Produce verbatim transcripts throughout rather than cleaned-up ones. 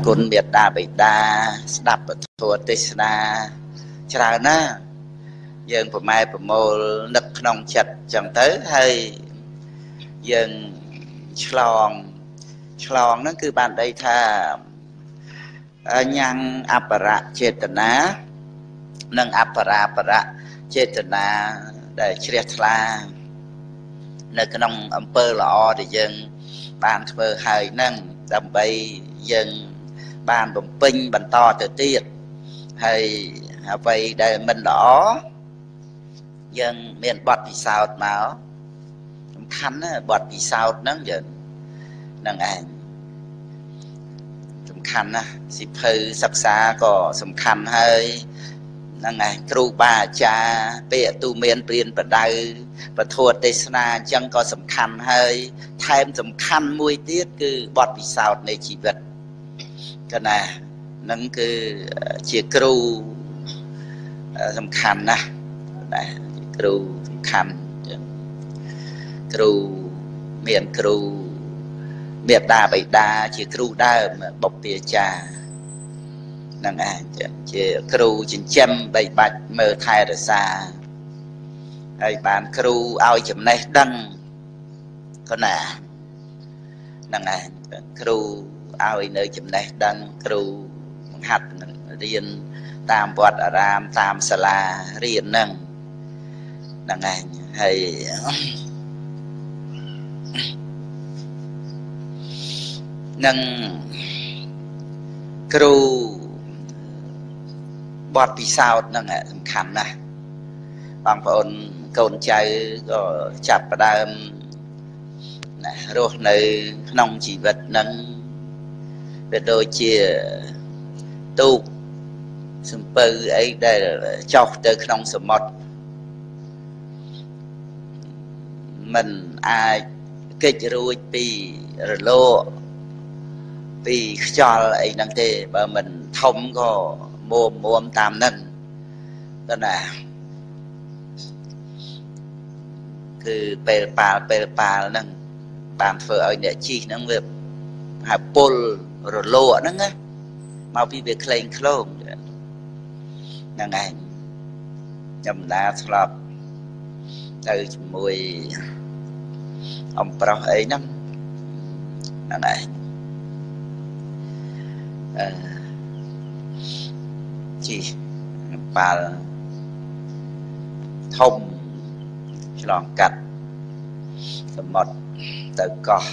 គុណមេត្តាបិតាស្ដាប់ពធទេសនាច្រើនណាស់យើងប្រម៉ែប្រមូលនឹកក្នុងចិត្តចឹងទៅហើយយើងឆ្លងឆ្លងហ្នឹងគឺបានន័យថាញ៉ាំងអបរៈចេតនានិងអបរាបរៈចេតនាដែលជ្រះថ្លានៅក្នុងអំពើល្អដែលយើងបានធ្វើហើយហ្នឹងដើម្បីយើងបានបំពេញបន្តទៅទៀតហើយអ្វីដែលមិនល្អយើងមានបទពិសោធន៍មកសំខាន់ណាបទពិសោធន៍ហ្នឹងយើងនឹងឯងសំខាន់ណាសិភៅសិក្សាក៏សំខាន់ហើយហ្នឹងឯងគ្រូបាអាចារ្យពាក្យទូមានព្រានបដៅពធទេសនាអញ្ចឹងក៏សំខាន់ហើយថែមសំខាន់មួយទៀតគឺបទពិសោធន៍នៃជីវិតកណាហ្នឹងគឺជាគ្រូសំខាន់ណាស់ណាគ្រូសំខាន់គ្រូមានគ្រូមេត្តាបិតាជាគ្រូដើមបុព្វាចារ្យហ្នឹងឯងជាគ្រូចិញ្ចឹមបីបាច់មើលថែរក្សាហើយបានគ្រូឲ្យចំណេះដឹងក៏ណាហ្នឹងឯងគ្រូឲ្យនៅចំណេះដឹងគ្រូបង្ហាត់រៀនតាមវត្តអារាមតាមសាលារៀនហ្នឹងហ្នឹងឯងហើយនឹងគ្រូបទពិសោធន៍ហ្នឹងសំខាន់ណាស់បងប្អូនកូនចៅក៏ចាប់ផ្ដើមណារស់នៅក្នុងជីវិតហ្នឹងវាដូចជាទូកសំពៅអីដែលចុះទៅក្នុងសមុទ្រมันអាចគេចរួចពីរលកពីខ្យល់អីហ្នឹងទេបើមិនធំក៏មួមមួមតាមហ្នឹងទៅណាគឺពេលប៉ាល់ពេលប៉ាល់ហ្នឹងបានធ្វើឲ្យអ្នកជិះហ្នឹងវាហៅពុលរលកហ្នឹងណាមកពីវាក្លែងក្លងហ្នឹងឯងចំណាស្លាប់ទៅជាមួយអំប្រុសអីហ្នឹងហ្នឹងឯងអឺជីប៉ាល់ធំឆ្លងកាត់សមុទ្រទៅកោះ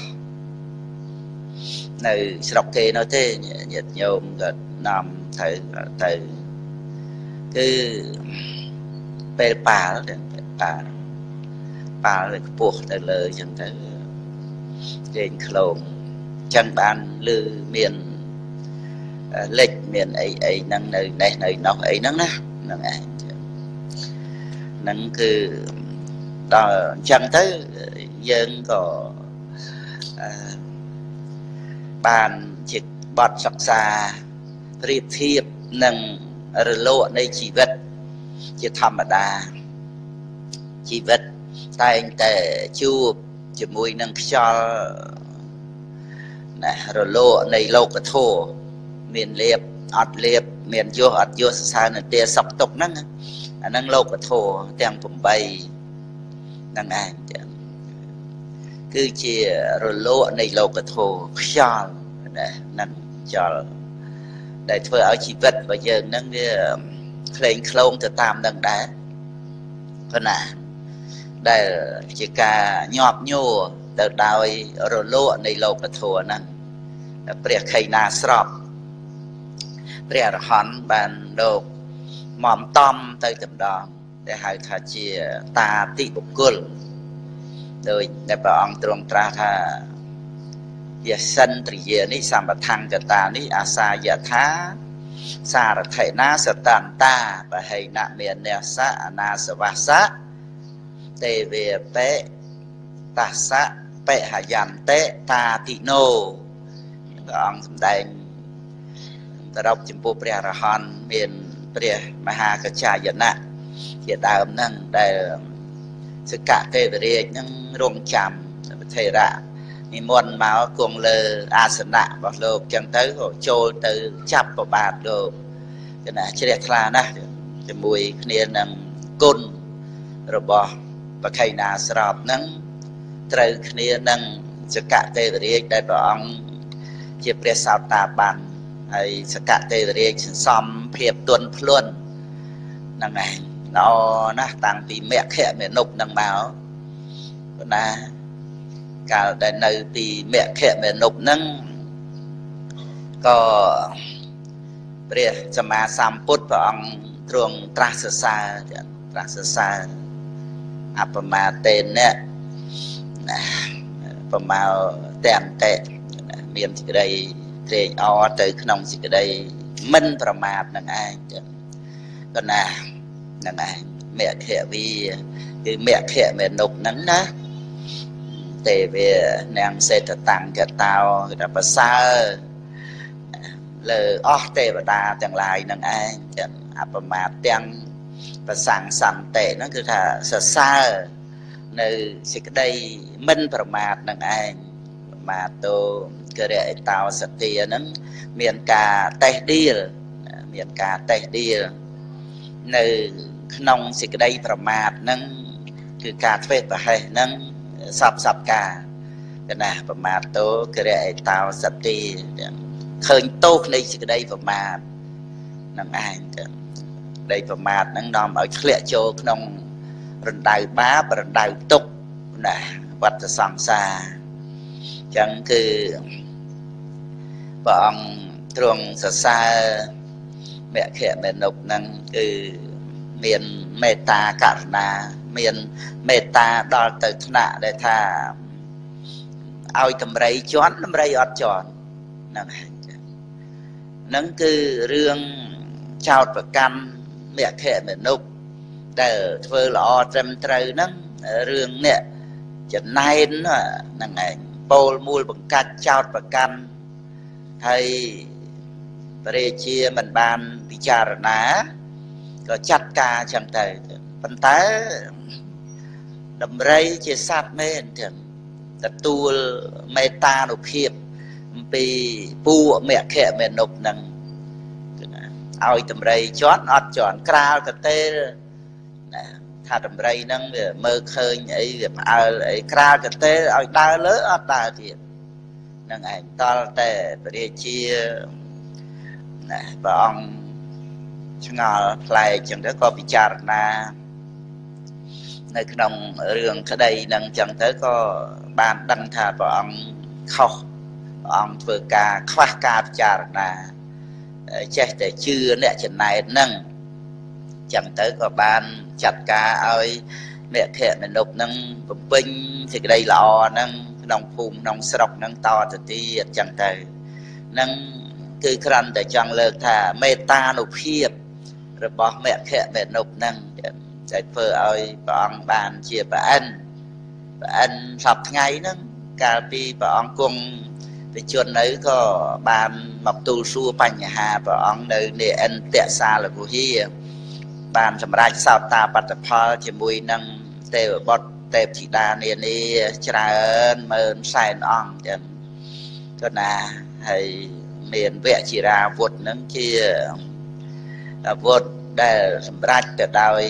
នៅស្រុកគេនោះទេញាតិញោមក៏នាំទៅទៅគឺពេលប៉ាល់ប៉ាល់ប៉ាល់វាខ្ពស់ទៅលើអញ្ចឹងទៅគេងក្លងអញ្ចឹងបានលឺមានលេចមានអីអីហ្នឹងនៅនេះនៅនោះអីហ្នឹងណាហ្នឹងឯងហ្នឹងគឺដល់អញ្ចឹងទៅយើងក៏បានជាបទសិក្សាប្រៀបធៀបនឹងរលកនៃជីវិតជាធម្មតាជីវិតតែងតែជួបជាមួយនឹងខ្យល់ណារលកនៃលោកធម៌មានលៀបអត់លៀបមានយោអត់យោសរសើរនទាសុខទុក្ខហ្នឹងអាហ្នឹងលោកធម៌ទាំងប្រាំបីហ្នឹងឯងគឺជារលកនៃលោកធម៌ខ្យល់ណាហ្នឹងខ្យល់ដែលធ្វើឲ្យជីវិតរបស់យើងហ្នឹងវាក្លែងក្លងទៅតាមនឹងដែរប៉ុន្តែដែលជាការញាប់ញួរទៅដោយរលកនៃលោកធម៌ហ្នឹងព្រះខៃណាស្របព្រះអរហន្តបានលោកមមតំទៅតម្ដងដែលហៅថាជាតាតិបុគ្គលដោយដែលព្រះអង្គទ្រង់ត្រាស់ថាយសិនទ្រិយានេះសម្បថង្គតានេះអាសាយថាសារថេណាសតន្តាបហេណមាននេសៈអនាសវស្សៈទេវេបេតាសៈបេហយន្តេតាតិណូព្រះអង្គសម្ដែងទៅរកចំពោះព្រះអរហន្តមានព្រះមហាកច្ឆាយណៈជាដើមហ្នឹងដែលសកៈទេវរាជហ្នឹងរងចាំថេរៈนิมนต์มาគង់លើអាសនៈរបស់លោកចឹងទៅក៏ចូលទៅចាប់ប្របាទលោកគឺណាជ្រះថ្លាណាស់ជាមួយគ្នានឹងគុណរបស់បក្ខីណាស្របហ្នឹងត្រូវគ្នានឹងសកទេវរាជដែលព្រះអង្គជាព្រះសោតាបានហើយសកទេវរាជសន្សំភាពទន់ភ្លន់ហ្នឹងឯងល្អណាស់តាំងពីមគ្គមេនុបហ្នឹងមកណាកាលដែលនៅទីមគ្គមេនុបហ្នឹងក៏ព្រះសម្មាសម្ពុទ្ធព្រះអង្គទ្រង់ត្រាស់សរសើរត្រាស់សរសើរអបមាតេនៈណាប្រមាទាំងតេមានសេចក្តីត្រេកអរទៅក្នុងសេចក្តីមិនប្រមាទនឹងឯងចឹងក៏ណានឹងឯងមគ្គវីគឺមគ្គមេនុបហ្នឹងណាទេវានាងសេតតាំងកតោគឺថាប្រសើរលើអស់ទេវតាទាំងឡាយនឹងឯងចឹងអបមាទាំងប្រសង្សន្តិហ្នឹងគឺថាសរសើរនៅសេចក្តីមិនប្រមាទនឹងឯងមាតោករិយតោសតិហ្នឹងមានការតេះដៀលមានការតេះដៀលនៅក្នុងសេចក្តីប្រមាទហ្នឹងគឺការធ្វេសប្រហែសហ្នឹងសពសពការកណាប្រមាទតោករិយតោសតិឃើញទោសនៃសេចក្តីប្រមាទនឹងឯងទៅក្តីប្រមាទហ្នឹងនាំឲ្យធ្លាក់ចូលក្នុងរណ្ដៅបាបរណ្ដៅទុក្ខណាវដ្តសង្សារអញ្ចឹងគឺព្រះអង្គទ្រង់សរសើរមគ្គមេនុបហ្នឹងគឺមានមេត្តាករុណាមានមេត្តាដល់ទៅថ្នាក់ដែលថាឲ្យតម្រៃជន់តម្រៃអត់ជន់ហ្នឹងហើយហ្នឹងគឺរឿងចោតប្រកាន់មគ្គមេនុបដែលធ្វើល្អត្រឹមត្រូវហ្នឹងរឿងនេះចំណែនហ្នឹងឯងពោលមូលបង្កាច់ចោតប្រកាន់ហើយព្រះរាជាមិនបានពិចារណាក៏ចាត់ការចឹងទៅប៉ុន្តែដំរីជាសត្វមែនចឹងទទួលមេត្តានុភាពអំពីពួកមគ្គមេនុបហ្នឹងឲ្យដំរីជន់អត់ជន់ក្រាលកទេលណាថាដំរីហ្នឹងវាមើលឃើញអីវាផ្អើលអីក្រាលកទេលឲ្យដើរលើអត់ដើរទៀតហ្នឹងឯងតលតែព្រះរាជាណាព្រះអង្គឆ្ងល់ផ្លែកចឹងទៅក៏ពិចារណានៅក្នុងរឿងក្តីហ្នឹងចឹងទៅក៏បានដឹងថាព្រះអង្គខុសព្រះអង្គធ្វើការខ្វះការពិចារណាចេះតែជឿអ្នកចំណែនហ្នឹងចឹងទៅក៏បានចាត់ការឲ្យមគ្គមេនុបហ្នឹងបំពេញសេចក្តីល្អហ្នឹងក្នុងភូមិក្នុងស្រុកហ្នឹងតទៅទៀតចឹងទៅហ្នឹងគឺគ្រាន់តែចង់លើកថាមេត្តានុភាពរបស់មគ្គមេនុបហ្នឹងដែលធ្វើឲ្យព្រះអង្គបានជាព្រះអិនព្រះអិនសពថ្ងៃហ្នឹងកាលពីព្រះអង្គគង់វិជននៅក៏បានមកទូលសួរបញ្ហាព្រះអង្គនៅនេអិនតសាលគុហាបានសម្រេចសោតាបត្តផលជាមួយនឹងទេវបុត្រទេពធីតានានាច្រើនម៉ឺនសែនអង្គចឹងក៏ណាហើយមានវជារាវុធហ្នឹងជាអាវុធដែលសម្រេចទៅដោយ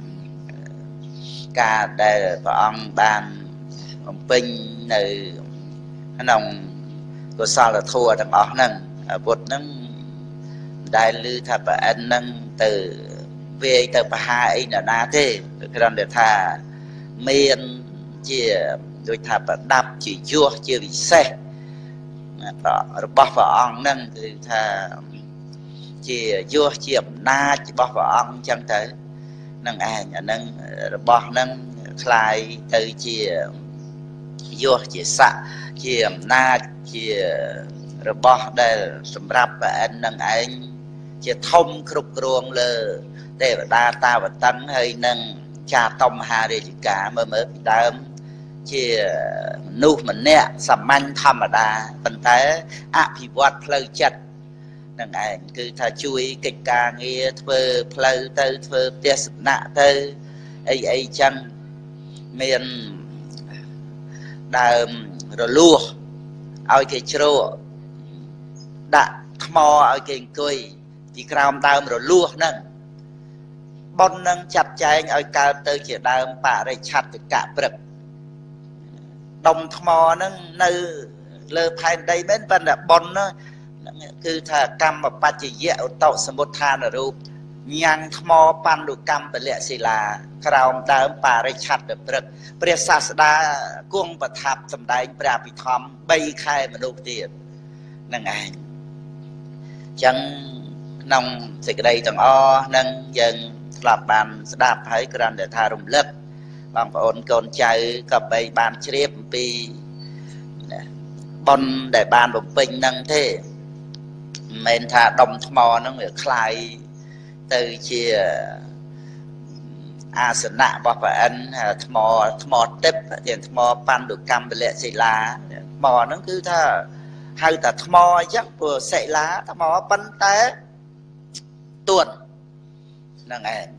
ការដែលព្រះអង្គបានបំពេញនៅក្នុងកុសលធម៌ទាំងអស់ហ្នឹងអាវុធហ្នឹងដែលឮថាប្រអិនហ្នឹងទៅវាយទៅបហាអីណាណាទេគ្រាន់តែថាមានជាដូចថាប្រដាប់ជាយោះជាវិសេសរបស់ព្រះអង្គហ្នឹងគឺថាជាយោះជាអំណាចរបស់ព្រះអង្គអញ្ចឹងទៅនឹងឯងអាហ្នឹងរបស់ហ្នឹងคล้ายទៅជាយោះជាស័ក្តិជាអំណាចជារបស់ដែលសម្រាប់ព្រះអិននឹងឯងជាធំគ្រប់គ្រងលើទេវតាតាវតឹងហើយនឹងចាតមហារាជការមើលមើលពីដើមជាមនុស្សម្នាក់សាមញ្ញធម្មតាប៉ុន្តែអភិវឌ្ឍផ្លូវចិត្តនឹងឯងគឺថាជួយកិច្ចការងារធ្វើផ្លូវទៅធ្វើផ្ទះសំណាក់ទៅអីអីចឹងមានដើមរលួសឲ្យគេជ្រក់ដាក់ថ្មឲ្យគេអង្គុយទីក្រោមដើមរលួសហ្នឹងប៉ុននឹងចាត់ចែងឲ្យកើតទៅជាដើមបរិច្ឆត្តកៈព្រឹកដុំថ្មហ្នឹងនៅលើផែនដីមែនប៉ុន្តែប៉ុនហ្នឹងគឺថាកម្មបច្ចយៈឧត្តសមុដ្ឋានរូបញ៉ាំងថ្មបណ្ឌុកម្មពលៈសិលាក្រោមដើមបរិច្ឆត្តព្រឹកព្រះសាស្តាគង់ប្រថាប់សម្ដែងព្រះអភិធម្មបីខែមនុស្សទៀតហ្នឹងឯងចឹងក្នុងសេចក្តីទាំងអស់ហ្នឹងយើងធ្លាប់បានស្ដាប់ហើយគ្រាន់តែថារំលឹកបងប្អូនកូនចៅក៏បីបានជ្រាបអំពីបុណ្យដែលបានបំពេញហ្នឹងទេមិនមែនថាដុំថ្មហ្នឹងវាคล้ายទៅជាអាសនៈរបស់ព្រះអិនថ្មថ្មទិព្វជាថ្មបណ្ឌុកម្មពលៈសិលាថ្មហ្នឹងគឺថាហៅថាថ្មអញ្ចឹងព្រោះសិលាថ្មប៉ុន្តែទួនហ្នឹងឯង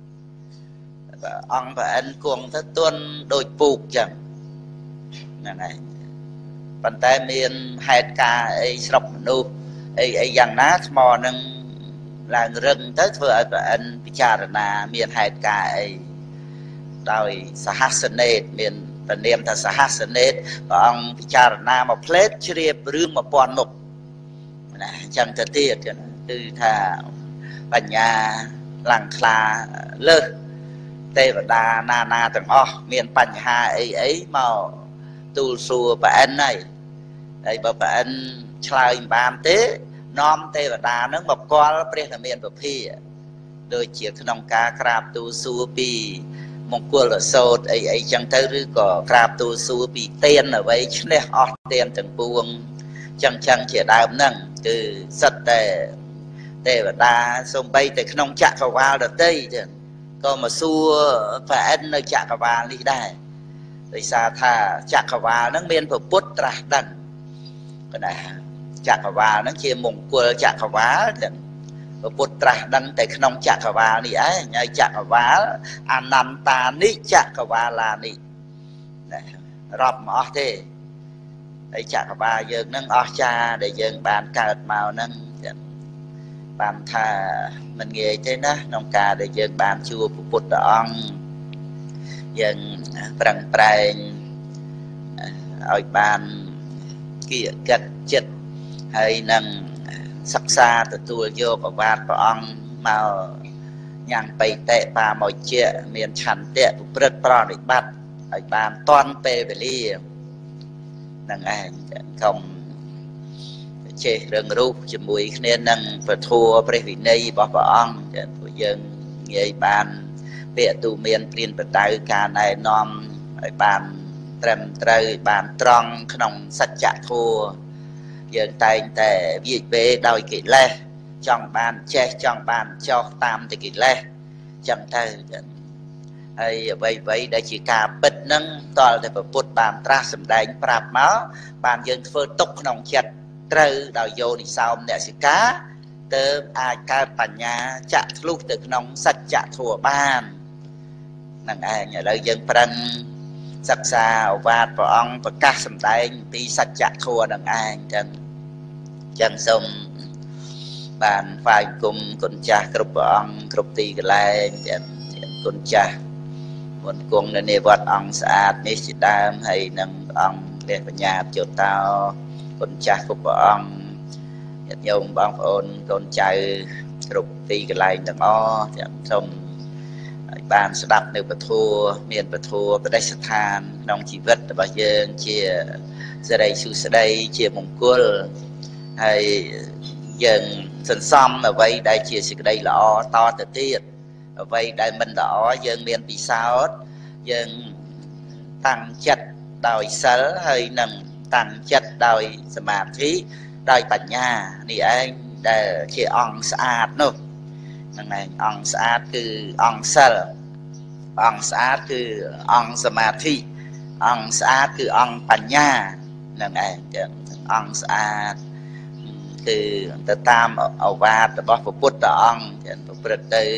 អង្គព្រះអិនគង់ទៅទួនដូចពូកអញ្ចឹងហ្នឹងឯងប៉ុន្តែមានហេតុការអីស្រុកមនុស្សអីអីយ៉ាងណាថ្មហ្នឹងឡើងរឹងទៅធ្វើឲ្យព្រះអិនពិចារណាមានហេតុការអីដោយសហសនេតមានព្រះនាមថាសហសនេតព្រះអង្គពិចារណាមកផ្លេតជ្រាបរឿងមួយពាន់មុខណាអញ្ចឹងទៅទៀតគឺថាបញ្ញាឡើងខ្លាលើសទេវតាណានាទាំងអស់មានបញ្ហាអីអីមកទូលសួរព្រះអិនហើយហើយបើព្រះអិនឆ្លើយមិនបានទេនាំទេវតានឹងមកគាល់ព្រះនាមានពភាដូចជាក្នុងការក្រាបទូលសួរពីមង្គលសោតអីអីចឹងទៅឬក៏ក្រាបទូលសួរពីទានអ្វីឈ្នះអស់ទានទាំងពួងចឹងចឹងជាដើមហ្នឹងគឺសិតតែទេវតាសំបីតែក្នុងចក្រវាលដទៃទៀតក៏មកសួរព្រះអិននៅចក្រវាលនេះដែរដោយសារថាចក្រវាលហ្នឹងមានព្រះពុទ្ធត្រាស់ដឹងក៏ដែរចក្រវាលហ្នឹងជាមង្គលចក្រវាលទាំងព្រះពុទ្ធត្រាស់ដឹងតែក្នុងចក្រវាលនេះឯងហើយចក្រវាលអនន្តានិចក្រវាឡានេះរាប់មិនអស់ទេហើយចក្រវាលយើងហ្នឹងអស្ចារ្យដែលយើងបានកើតមកហ្នឹងបានថាមិនងាយទេណាក្នុងការដែលយើងបានជួបព្រះពុទ្ធអង្គយើងប្រឹងប្រែងឲ្យបានគៀកកិតចិត្តហើយនឹងសិក្សាទទួលយកប្រវត្តិព្រះអង្គមកញ៉ាំងបៃតេបាមកជាមានឆន្ទៈប្រព្រឹត្តប្រតិបត្តិឲ្យបានតាន់ពេលវេលានឹងឯងកុំចេះរឿងរូបជាមួយគ្នានឹងពធัวព្រះវិន័យរបស់ព្រះអង្គព្រោះយើងងាយបានពាក្យទូមានព្រានបដៅការណែនាំឲ្យបានត្រឹមត្រូវបានត្រង់ក្នុងសច្ចធម៌យើងតែងតែវាយវេដោយកិលេសចង់បានចេះចង់បានចោះតាមតែកិលេសចឹងទៅហើយអ្វីអ្វីដែលជាការពិតហ្នឹងតលតែពុទ្ធបានត្រាស់សម្ដែងប្រាប់មកបានយើងធ្វើទុកក្នុងចិត្តត្រូវដោយយោនិសោមនសិកាទើបអាចកើតបញ្ញាចាក់ធ្លុះទៅក្នុងសច្ចធម៌បានហ្នឹងឯងឥឡូវយើងប្រឹងសិក្សាឱវាទព្រះអង្គប្រកាសសម្ដែងពីសច្ចធម៌នឹងឯងចឹងចឹងសូមបានថ្វាយគុំគុណចាស់គ្រប់ព្រះអង្គគ្រប់ទីកន្លែងចឹងគុណចាស់មុនគង់នៅនៃវត្តអង្គស្អាតនេះជាដើមហើយនឹងអង្គព្រះបញ្ញាជោតោគុណចាស់គ្រប់ព្រះអង្គញាតិញោមបងប្អូនកូនចៅគ្រប់ទីកន្លែងទាំងអស់ចឹងសូមឲ្យបានស្ដាប់នៅពធមានពធបដិស្ថានក្នុងជីវិតរបស់យើងជាសិរីសុស្ដីជាមង្គលហើយយើងសន្សំអ្វីដែលជាសេចក្តីល្អតទៅទៀតអ្វីដែលមិនល្អយើងមានពិសោធន៍យើងតាំងចិត្តដោយសិលហើយនឹងតាំងចិត្តដោយសមាធិដោយបញ្ញានេះឯងដែលជាអង្គស្អាតនោះហ្នឹងឯងអង្គស្អាតគឺអង្គសិលអង្គស្អាតគឺអង្គសមាធិអង្គស្អាតគឺអង្គបញ្ញាហ្នឹងឯងអង្គស្អាតគឺទៅតាមឱវាទរបស់ព្រះពុទ្ធអង្គប្រព្រឹត្តទៅ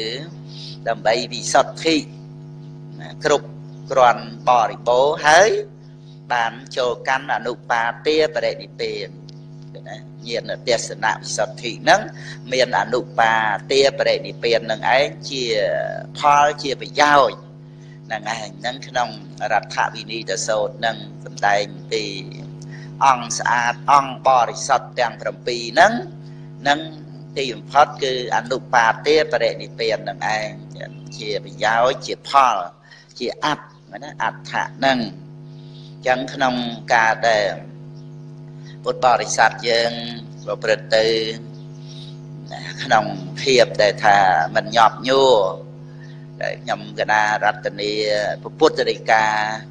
ដើម្បីវិសុទ្ធិគ្រប់គ្រាន់បរិបូរណ៍ហើយបានចូលកាន់អនុបាទទាបរិនិព្វានណាញាណទេសនៈវិសុទ្ធិហ្នឹងមានអនុបាទទាបរិនិព្វាននឹងឯងជាផលជាប្រយោជន៍ហ្នឹងឯងហ្នឹងក្នុងរដ្ឋវិនីតសោតនឹងសម្ដែងពីអង្គស្អាតអង្គបរិសុទ្ធទាំង7ហ្នឹងនឹងទីបំផុតគឺអនុបាទទាបរិនិព្វាននឹងឯងជាប្រយោជន៍ជាផលជាអត្ថណាអត្ថៈហ្នឹងចឹងក្នុងការដែលពុទ្ធបរិស័ទយើងប្រព្រឹត្តទៅក្នុងភាពដែលថាមិនញាប់ញួរដែលខ្ញុំកណារតនីពុទ្ធរិកា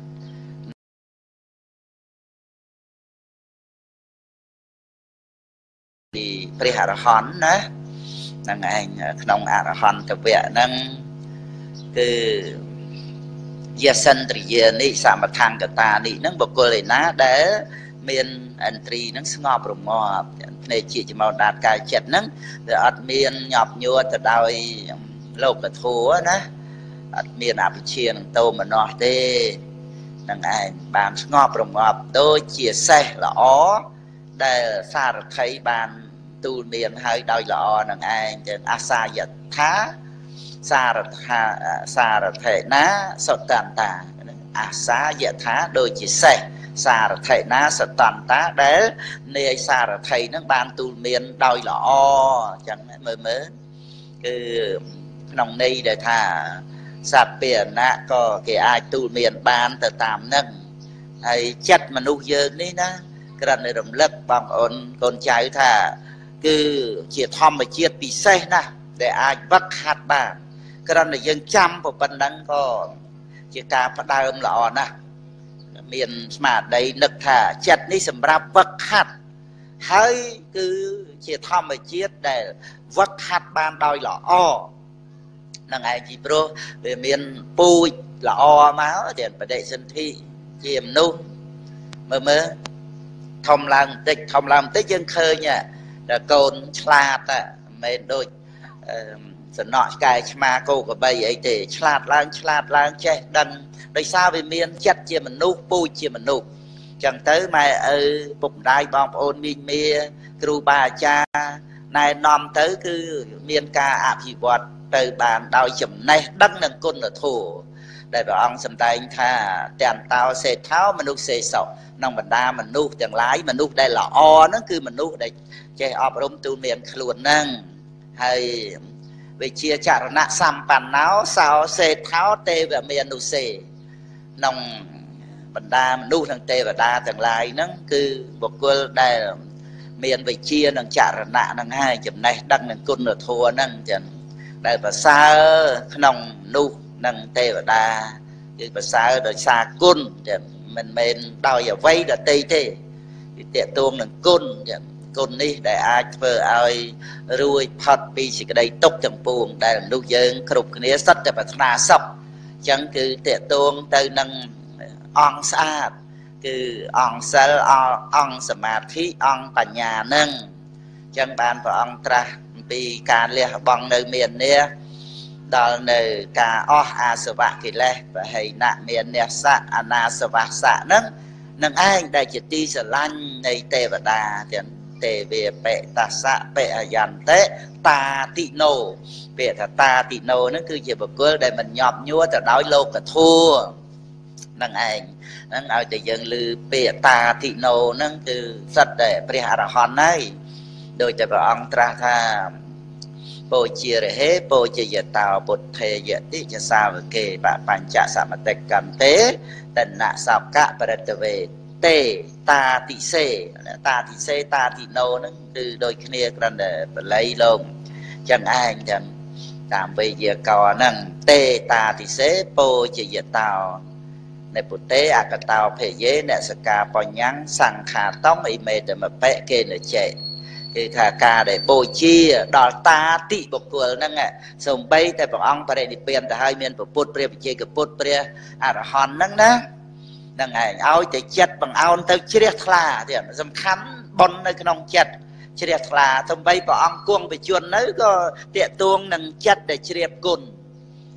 ពីព្រះអរហន្តណាហ្នឹងឯងក្នុងអរហន្តវៈហ្នឹងគឺយសិន្ទ្រិយានិសមថង្គតានិហ្នឹងបុគ្គលឯណាដែលមានឥន្ទ្រីហ្នឹងស្ងប់រងាប់ភ្នែកជាចំោដាតកាយចិត្តហ្នឹងវាអត់មានញាប់ញួរទៅដោយលោកធម៌ណាអត់មានអវិជ្ជានឹងតោមនោះទេនឹងឯងបានស្ងប់រងាប់ដូចជាសេះល្អដែលសារថីបានទូលមានហើយដោយល្អនឹងឯងទាំងអាសាយថាសារថាសារថេណាសតន្តាអាសាយថាដូចជាសេះសារថេណាសតន្តាដែលនាយសារថីនឹងបានទូលមានដោយល្អអញ្ចឹងមើលមើលគឺក្នុងន័យដែលថាសត្វពាហនៈក៏គេអាចទូលមានបានទៅតាមនឹងហើយចិត្តមនុស្សយើងនេះណាគ្រាន់តែរំលឹកបងប្អូនកូនចៅថាគឺជាធម្មជាតិពិសេសណាស់ដែលអាចវឹកហាត់បានគ្រាន់តែយើងចាំប៉ុណ្ណឹងក៏ជាការផ្ដើមល្អណាស់មានស្មារតីនឹកថាចិត្តនេះសម្រាប់វឹកហាត់ហើយគឺជាធម្មជាតិដែលវឹកហាត់បានដោយល្អនឹងឯងជីព្រោះវាមានពូជល្អមកទាំងបដិសន្ធិជាមនុស្សមើលមើលធំឡើងបន្តិចធំឡើងបន្តិចយើងឃើញតែកូនឆ្លាតតែមិនមែនដូចសំណក់ឆ្កែឆ្មាគោក្របីអីទេឆ្លាតឡើងឆ្លាតឡើងចេះដឹងដោយសារវាមានចិត្តជាមនុស្សពូជជាមនុស្សចឹងទៅម៉ែឪពុកម្ដាយបងប្អូនមីងមាគ្រូបាអាចារ្យណែនាំទៅគឺមានការអភិវឌ្ឍទៅបានដោយចំណេះដឹងនិងគុណធម៌ដែលព្រះអង្គសម្ដែងថាទាំងតោសេដ្ឋោមនុស្សសេសុក្នុងបណ្ដាមនុស្សទាំងឡាយមនុស្សដែលល្អហ្នឹងគឺមនុស្សដែលចេះអប់រំទូលមានខ្លួនហ្នឹងហើយវិជាចរណៈសម្បណ្ណោសោសេដ្ឋោទេវមេនុសេក្នុងបណ្ដាមនុស្សនិងទេវតាទាំងឡាយហ្នឹងគឺបុគ្គលដែលមានវិជានិងចរណៈហ្នឹងហើយចំណេះដឹងនិងគុណធម៌ហ្នឹងចឹងដែលប្រសើរក្នុងមនុស្សនិងទេវតាគឺប្រសើរដោយសារគុណចឹងមិនមែនដោយអ្វីដទៃទេគឺតេតួងនឹងគុណចឹងគុណនេះដែលអាចធ្វើឲ្យរួចផុតពីសេចក្តីទុក្ខទាំងពួងដែលមនុស្សយើងគ្រប់គ្នាសិតតែប្រាថ្នាសុខអញ្ចឹងគឺតេតួងទៅនឹងអង្គស្អាតគឺអង្គសិលអង្គសមាធិអង្គបញ្ញានឹងអញ្ចឹងបានព្រះអង្គត្រាស់អំពីការលះបង់នៅមាននេះដល់នៅការអស់អាសវៈកិលេសបហិណមានអ្នកសៈអនាសវៈសៈនឹងនឹងឯងដែលជាទីស្រឡាញ់នៃទេវតាទាំងទេវេបេតសៈបេអយន្តិតាតិណោពាក្យថាតាតិណោហ្នឹងគឺជាបុគ្គលដែលមិនញាប់ញួរទៅដោយលោកធម៌នឹងឯងហ្នឹងឲ្យតែយើងឮពាក្យតាតិណោហ្នឹងគឺសិតតែព្រះអរហន្តហើយដោយតែព្រះអង្គត្រាស់ថាពោជារហេពោជាយតោពុទ្ធេយតិចសាវកេបបញ្ចសមតិកੰតេតនៈសោកៈបរិតវេទេតាតិសេតាតិសេតាតិណោហ្នឹងគឺដូចគ្នាគ្រាន់តែបល័យលោកចឹងឯងចឹងតាមវេយាករណ៍ហ្នឹងទេតាតិសេពោជាយតោនៃពុទ្ធេអកតោភេយេអ្នកសកាបញ្ញੰសង្ខាតំអិមេតមបៈកេនចេគឺថាការដែលបូជាដល់តាតិបុគ្គលហ្នឹងសំបីតែព្រះអង្គបរិនិព្វានទៅហើយមានពុទ្ធព្រះវិជ័យកពុទ្ធព្រះអរហន្តហ្នឹងណាហ្នឹងឯងឲ្យតែចិត្តបង្អោនទៅជ្រះថ្លាទៀតសំខាន់បុណ្យនៅក្នុងចិត្តជ្រះថ្លាសំបីព្រះអង្គគង់បជននៅក៏តាកទួងនឹងចិត្តដែលជ្រាបគុណ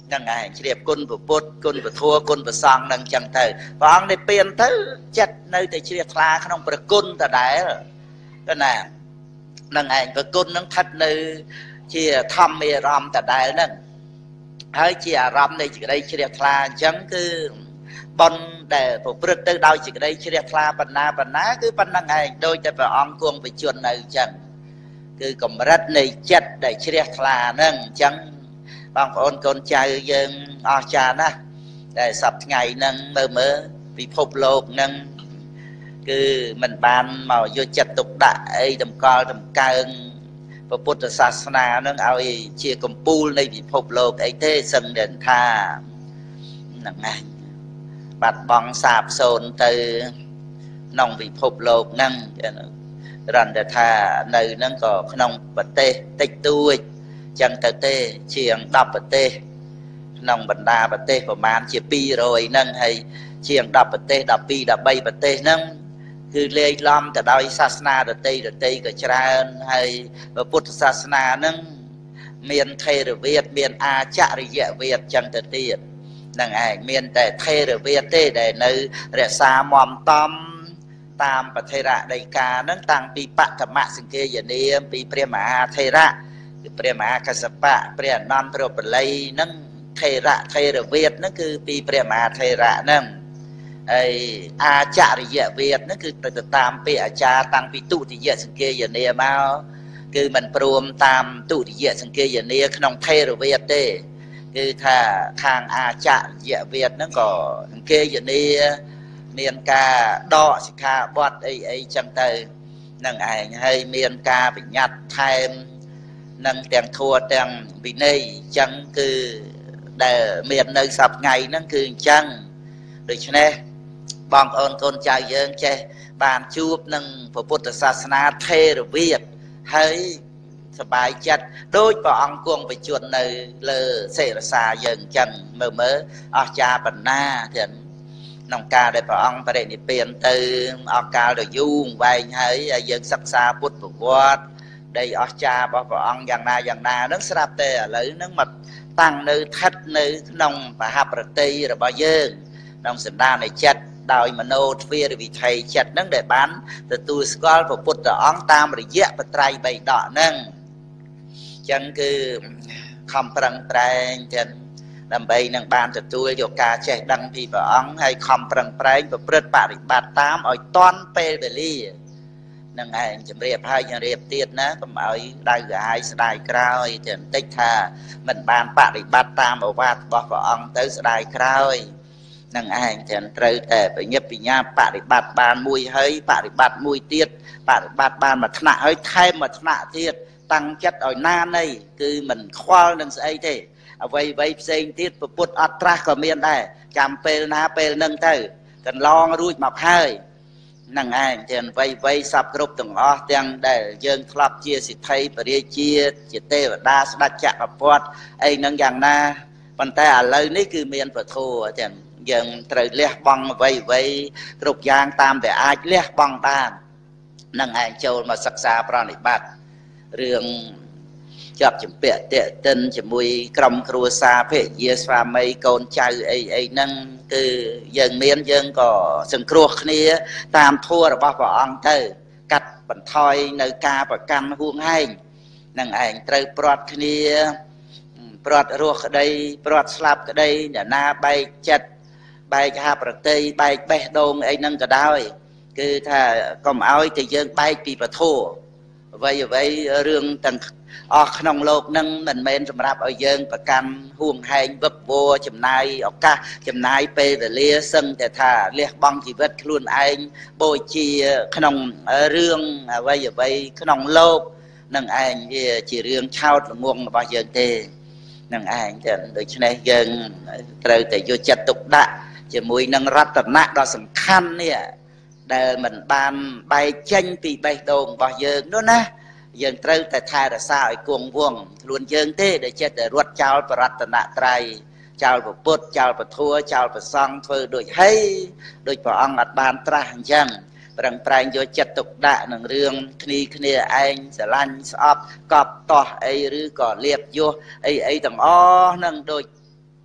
นั่งไงเรียบกุนปุปุดกุนปุทัวกุนปุซองนั่งจังเตยบางในเปลี่ยนเตยจัดในแต่เชียร์คลาขนมประกุนแต่ได้ก็น่ะนั่งไงประกุนนั่งทัดในเชียร์ทำมีรำแต่ได้นั่นให้เชียร์รำในจิตได้เชียร์คลาจังคือบอลแต่ผมเปิดเตยดาวจิตได้เชียร์คลาปัญนาปัญนาคือปัญนาไงโดยจะไปอ่องกวงไปชวนในจังคือกรมรัฐในจัดได้เชียร์คลานั่งจังบางคนคนใจยังอาจารย์นะได้สับไงนั่งเมื่อเมื่อพิภพโลกนั่งคือมันบานมาโยจัดตุกดะไอ้ดำกอดำกางพระพุทธศาสนานั่งเอาไอ้เชียร์กมปูในพิภพโลกไอ้เทสังเดินท่านั่งไงบัดบองสาบโซนตือน้องพิภพโลกนั่งรันเดท่าในนั่งก็ขนมบัดเตติดตัวจังเตเตเชียงดับประเทศน้องบรรดาประเทศประมาณเชียปีโรยนั่งให้เชียงดับประเทศดับปีดับใบประเทศนั่งคือเลี้ยล้อมแต่โดยศาสนาดตีดตีก็จราให้พระพุทธศาสนานั่งเมียนเทระเวียดเมียนอาจาริยะเวียดจังเตเตียนั่งไอ้เมียนแต่เทระเวียดเต้ได้ในเรศามอมตอมตามปเทระใดกานั่งต่างปีปะธรรมะสิงเกยเนียมปีเปรียมหาเทระคือเปรียมหากัสปะเปรียนอนเปรียบเลยนั่งเทระเทระเวียดนั่นคือปีเปรียมหาเทระนั่งไออาจาริยะเวียดนั่นคือติดตามปีอาจารย์ตั้งปีตุติยะสังเกยเนียมาคือมันรวมตามตุติยะสังเกยเนียขนมเทระเวียดเด้คือถ้าทางอาจาริยะเวียดนั่นก็สังเกยเนียเมียนกาดอสิกาบอดไอไอจังเตยนั่งไอให้เมียนกาไปยัดไทมนั่งแต่งทัวแต่งวินัยจังคือแต่เมียนในสับไงนั่นคือจังโดยเฉพาะบางคนคนใจเยอะใจบานจูบนั่งพระพุทธศาสนาเทระเวียดให้สบายจัดโดยพระองค์กวงไปจวนในเลอเสรสาเยิงจังเมื่อเมื่ออาจารย์ปัญนาเถินน้องกาได้พระองค์ประเด็นเปลี่ยนตื่นออกกาโดยยุ่งไว้ให้ยังศักษาพุทธวัดได้อาจารย์บอกพระองค์อย่างนาอย่างนานักสลับแต่หรือนักมัดตั้งในทัดในน้องปะฮับประตีหรือบ่เยิงน้องสันดาในจัดดาวมโนทวีหรือวิไทยจัดนั่งได้บ้านแต่ตัวสกอลพระพุทธองค์ตามระยะปไตรใบดอกนั่งจังคือคำปรังแปลงจันนำไปนั่งบ้านแต่ตัวโยกาแจกดังพี่พระองค์ให้คำปรังแปลงประพฤติปฏิบัติตามเอาตอนเปเบลี่นั่งไงจะเรียบให้ยังเรียบเตียนนะก็เอาได้หายสลายกล้าวจะติดท่ามันบานปฏิบัติตามเอาว่าบอกพระองค์เตยสลายกล้าวนั่งไงจะเตยแต่ไปเงียบปีญาปฏิบัติบานมวยเฮ้ยปฏิบัติมวยเตียดปฏิบัติบานมาถนัดเฮ้ยไทยมาถนัดเตียดตั้งจัดเอาหน้าในคือมันคว้าหนังสือไอ้เท่เอาไว้ไว้เซ็งเตียดประพุทธอัตราก็เมียนได้จำเปลนาเปลนั่งเตยกันลองรู้มาเฮ้ยนั่งไงเจนไว้ไว้สับกรุบตรงอ๋อเตียงได้ยืนคลับเชียสิไทยปริยเชียจิตเตวดาสดัจจะปอดไอ้นั่งอย่างน่าปันแต่อะไรนี่คือเมียนปะโทเจนยังเตยเลี้ยบังไว้ไว้กรุบยางตามแต่อาจเลี้ยบังบ้านนั่งไงโจรมาศึกษาปราณิบัติเรื่องจับจำเปียเตะเต้นจมุยกรมครัวซาเพเยสฟาไม่โกนใจไอ้ไอ้นั่งคือยังเมียนยังก็สังครัวนี้ตามทั่วระบอบพระองค์เตอกัดบันทอยในกาประกันห่วงให้นั่งไอ้เตยปลอดนี้ปลอดรัวกระไดปลอดสลับกระไดเนี่ยนาใบจัดใบกาประเตยใบเบะโดงไอ้นั่งก็ได้คือถ้ากรมเอาจะยังใบปีประโทไว้ไว้เรื่องต่างออกขนมโลกนั่งมันเมนสำหรับเอาเยิงประกันห่วงให้บับโบจำนายออกกาจำนายเปแต่เลี้ยซึ่งแต่ถ้าเลี้ยบังชีวิตคลุนไอโบจีขนมเรื่องไว้ไว้ขนมโลกนั่งไอจีเรื่องชาวงวงมาเยิงเตนั่งไอแต่โดยเฉพาะเยิงเตยแต่โยจัดตุกดะจะมวยนั่งรัตนะดอสำคัญเนี่ยได้เหมือนบานใบเจนปีใบโดงบ่เยิงด้วยนะยังเตยแต่ทายแต่สาวไอ้กวงวงล้วนยังเต้ได้เจ็ดแต่รวดเจ้าปรัตนะไตรเจ้าประพุทธเจ้าประทัวเจ้าประซองเพื่อโดยให้โดยพระองค์อัดบานตราหังยังปรังแปลงโยจัดตกดะหนึ่งเรื่องคณีคณีไอ้สลันสอบกอบต่อไอ้หรือก่อเรียบโยไอ้ไอ้ต่างอ้อนั่งโดย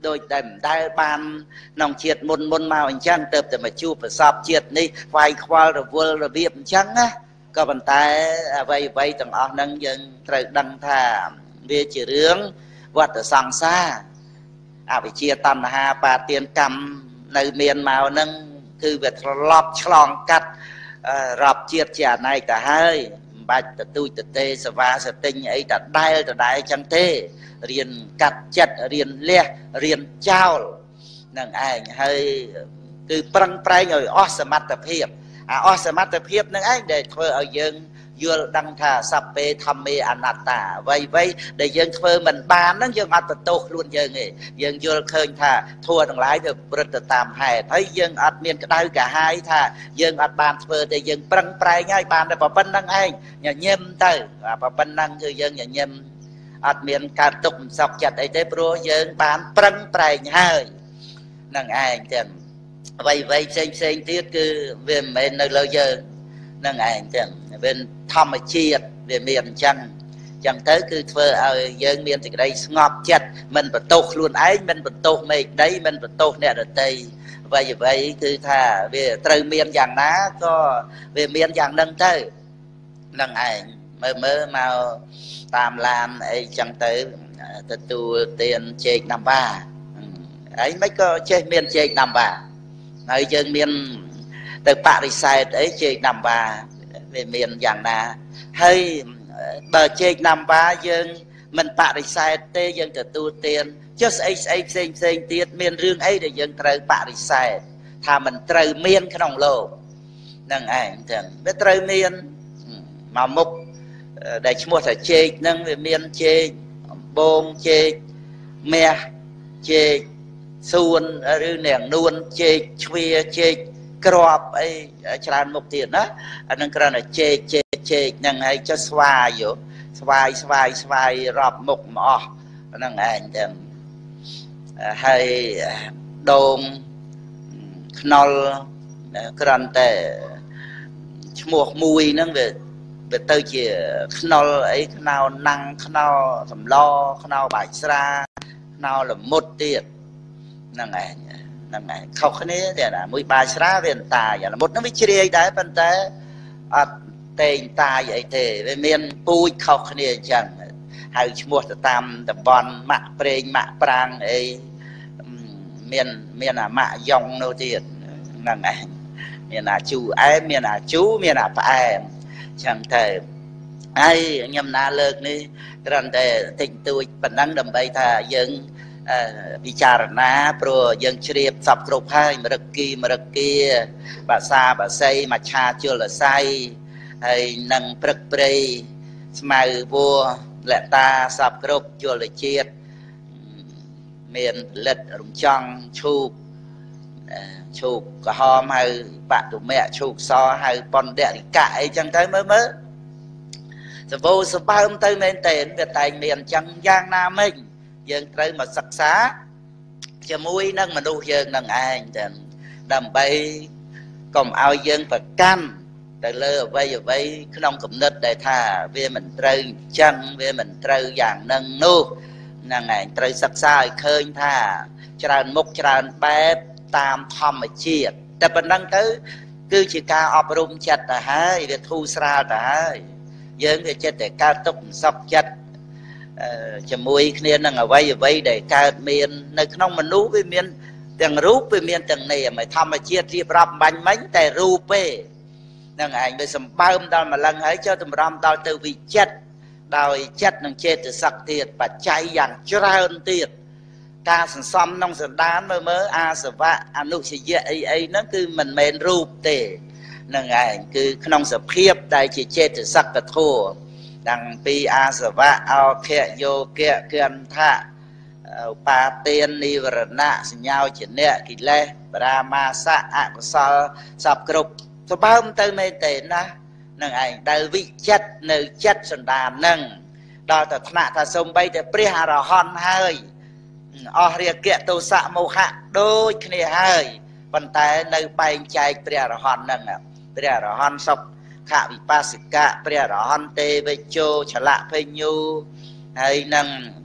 ដោយតែមិនដែលបានក្នុងជាតិមុនមុនមកអញ្ចឹងទៅតែមកជួបប្រសពជាតិនេះវាយខ្វល់រវល់របៀបអញ្ចឹងណាក៏ប៉ុន្តែអ្វីអ្វីទាំងអស់ហ្នឹងយើងត្រូវដឹងថាវាជារឿងវដ្តសង្សារអវិជ្ជាតណ្ហាបាទានកម្មនៅមានមកហ្នឹងគឺវាធ្លាប់ឆ្លងកាត់រាប់ជាតិជាអនេកទៅហើយមិនបាច់ទទូចទទេសវាសទិញអីដដែលដដែលចឹងទេរៀនកាត់ចិត្តរៀនលះរៀនចោលនឹងឯងហើយគឺប្រឹងប្រែងឲ្យអស់សមត្ថភាពអាអស់សមត្ថភាពនឹងឯងដែលធ្វើឲ្យយើងយល់ដឹងថាសព្វេធម្មេអនត្តាអ្វីអ្វីដែលយើងធ្វើមិនបានហ្នឹងយើងអត់បន្ទោសខ្លួនយើងទេយើងយល់ឃើញថាធัวទាំងឡាយវាប្រព្រឹត្តទៅតាមហេតុហើយយើងអត់មានក្តៅកាហាយថាយើងអត់បានធ្វើទេយើងប្រឹងប្រែងហើយបានតែប៉ុណ្្នឹងឯងញញឹមទៅប៉ុណ្្នឹងគឺយើងញញឹមអត់មានកើតទុក្ខសោកចិត្តអីទេព្រោះយើងបានប្រឹងប្រែងហើយនឹងឯងទាំងអ្វីអ្វីផ្សេងផ្សេងទៀតគឺវាមិនមែននៅលើយើងនឹងឯងទាំងវាធម្មជាតិវាមានអញ្ចឹងអញ្ចឹងទៅគឺធ្វើឲ្យយើងមានសេចក្តីស្ងប់ចិត្តមិនបន្ទោសខ្លួនឯងមិនបន្ទោសមេឃដីមិនបន្ទោសអ្នកដទៃអ្វីអ្វីគឺថាវាត្រូវមានយ៉ាងណាក៏វាមានយ៉ាងហ្នឹងទៅនឹងឯងមើលមើលមកតាមឡានអីចឹងទៅទទួលទានជែកណាំបាហើយមិនក៏ចេះមានជែកណាំបាហើយយើងមានទៅបរិស័ទអីជែកណាំបាវាមានយ៉ាងណាហើយបើជែកណាំបាយើងមិនបរិស័ទទេយើងទទួលទានចុះស្អីស្អីផ្សេងផ្សេងទៀតមានរឿងអីដែលយើងត្រូវបរិស័ទថាមិនត្រូវមានក្នុងលោកនឹងឯងចឹងវាត្រូវមានមកមុខដែលឈ្មោះថាជែកហ្នឹងវាមានជែកអំបងជែកមាសជែកសួនឬនាងនួនជែកជ្វាជែកក្របអីច្រើនមុខទៀតណាអានឹងគ្រាន់តែជែកជែកជែកហ្នឹងហើយចុះស្វាយយោស្វាយស្វាយស្វាយរាប់មុខមកអស់ហ្នឹងឯងចឹងហើយដូងខ្នុរគ្រាន់តែឈ្មោះមួយហ្នឹងវាវាទៅជាខ្នុរអីខ្នោណាំងខ្នោសម្លខ្នោបាយស្រាខ្នោល្មុតទៀតហ្នឹងឯងហ្នឹងឯងខុសគ្នាទេណាមួយបាយស្រាវាអន្តាយល្មុតហ្នឹងវាជ្រាយដែរប៉ុន្តែអត់តែងតាយអីទេវាមានពូជខុសគ្នាអញ្ចឹងហើយឈ្មោះទៅតាមតំបន់ម៉ាក់ប្រេងម៉ាក់ប្រាំងអីមានមានអាម៉ាក់យ៉ុងនោះទៀតហ្នឹងឯងមានអាជូអែមមានអាជូមានអាផ្អែមចឹងទៅហើយខ្ញុំណាលើកនេះគ្រាន់តែតិចតួចប៉ុណ្ណឹងដើម្បីថាយើងពិចារណាព្រោះយើងជ្រាបសពគ្រប់ហើយមរគីមរគាបាសាបាសីមច្ឆាជលស័យហើយនឹងព្រឹកព្រៃស្មៅវัวលតាសពគ្រប់ជលជាតិមានផលិតរំចង់ឈូកឈូកក្រហមហៅបតុមៈឈូកសហៅបណ្ឌរិកៈអីចឹងទៅមើលមើលសបោសបើមទៅមែនតើវាតែងមានអញ្ចឹងយ៉ាងណាមិញយើងត្រូវមកសិក្សាជាមួយនឹងមនុស្សយើងនឹងឯងចឹងដើម្បីកុំឲ្យយើងប្រកាន់ទៅលើអ្វីអ្វីក្នុងគំនិតដែលថាវាមិនត្រូវអញ្ចឹងវាមិនត្រូវយ៉ាងនឹងនោះហ្នឹងឯងត្រូវសិក្សាឲ្យឃើញថាច្រើនមុខច្រើនបែបតាមធម្មជាតិតែប៉ុណ្ណឹងទៅគឺជាការអប់រំចិត្តទៅហើយវាធូរស្រាលទៅហើយយើងវាចិត្តតែកើតទុកសក់ចិត្តជាមួយគ្នានឹងអ្វីអ្វីដែលកើតមាននៅក្នុងមនុស្សវាមានទាំងរូបវាមានទាំងនាមធម្មជាតិរៀបរាប់បាញ់មិញតែរូបទេនឹងឯងវាសម្បើមដល់ម្លឹងហើយចុះតម្រាំដល់ទៅវិចិត្រដោយចិត្តនិងចេតសិកទៀតបច្ច័យយ៉ាងច្រើនទៀតការសន្សំក្នុងសន្តានមើលមើលអាសវៈអនុសយៈអីអីហ្នឹងគឺមិនមែនរូបទេនឹងឯងគឺក្នុងសភាពដែលជាចេតសិកធម៌តាំងពីអាសវៈអោខៈយោគៈគន្ធៈឧបាទាននិវរណៈសញ្ញោជនៈកិលេសបរាមាសៈអកុសលសពគ្រប់ស្បើមទៅមែនទេណានឹងឯងដែលវិចិត្រនៅចិត្តសន្តានហ្នឹងដល់តែថ្នាក់ថាសំបីតែព្រះអរហន្តហើយអស់រាគៈទោសៈមោហៈដូចគ្នាហើយប៉ុន្តែនៅបែងចែកព្រះអរហន្តហ្នឹងព្រះអរហន្តសុខវិបស្សកៈព្រះអរហន្តទេវជោឆលៈភញ្ញូហើយនឹង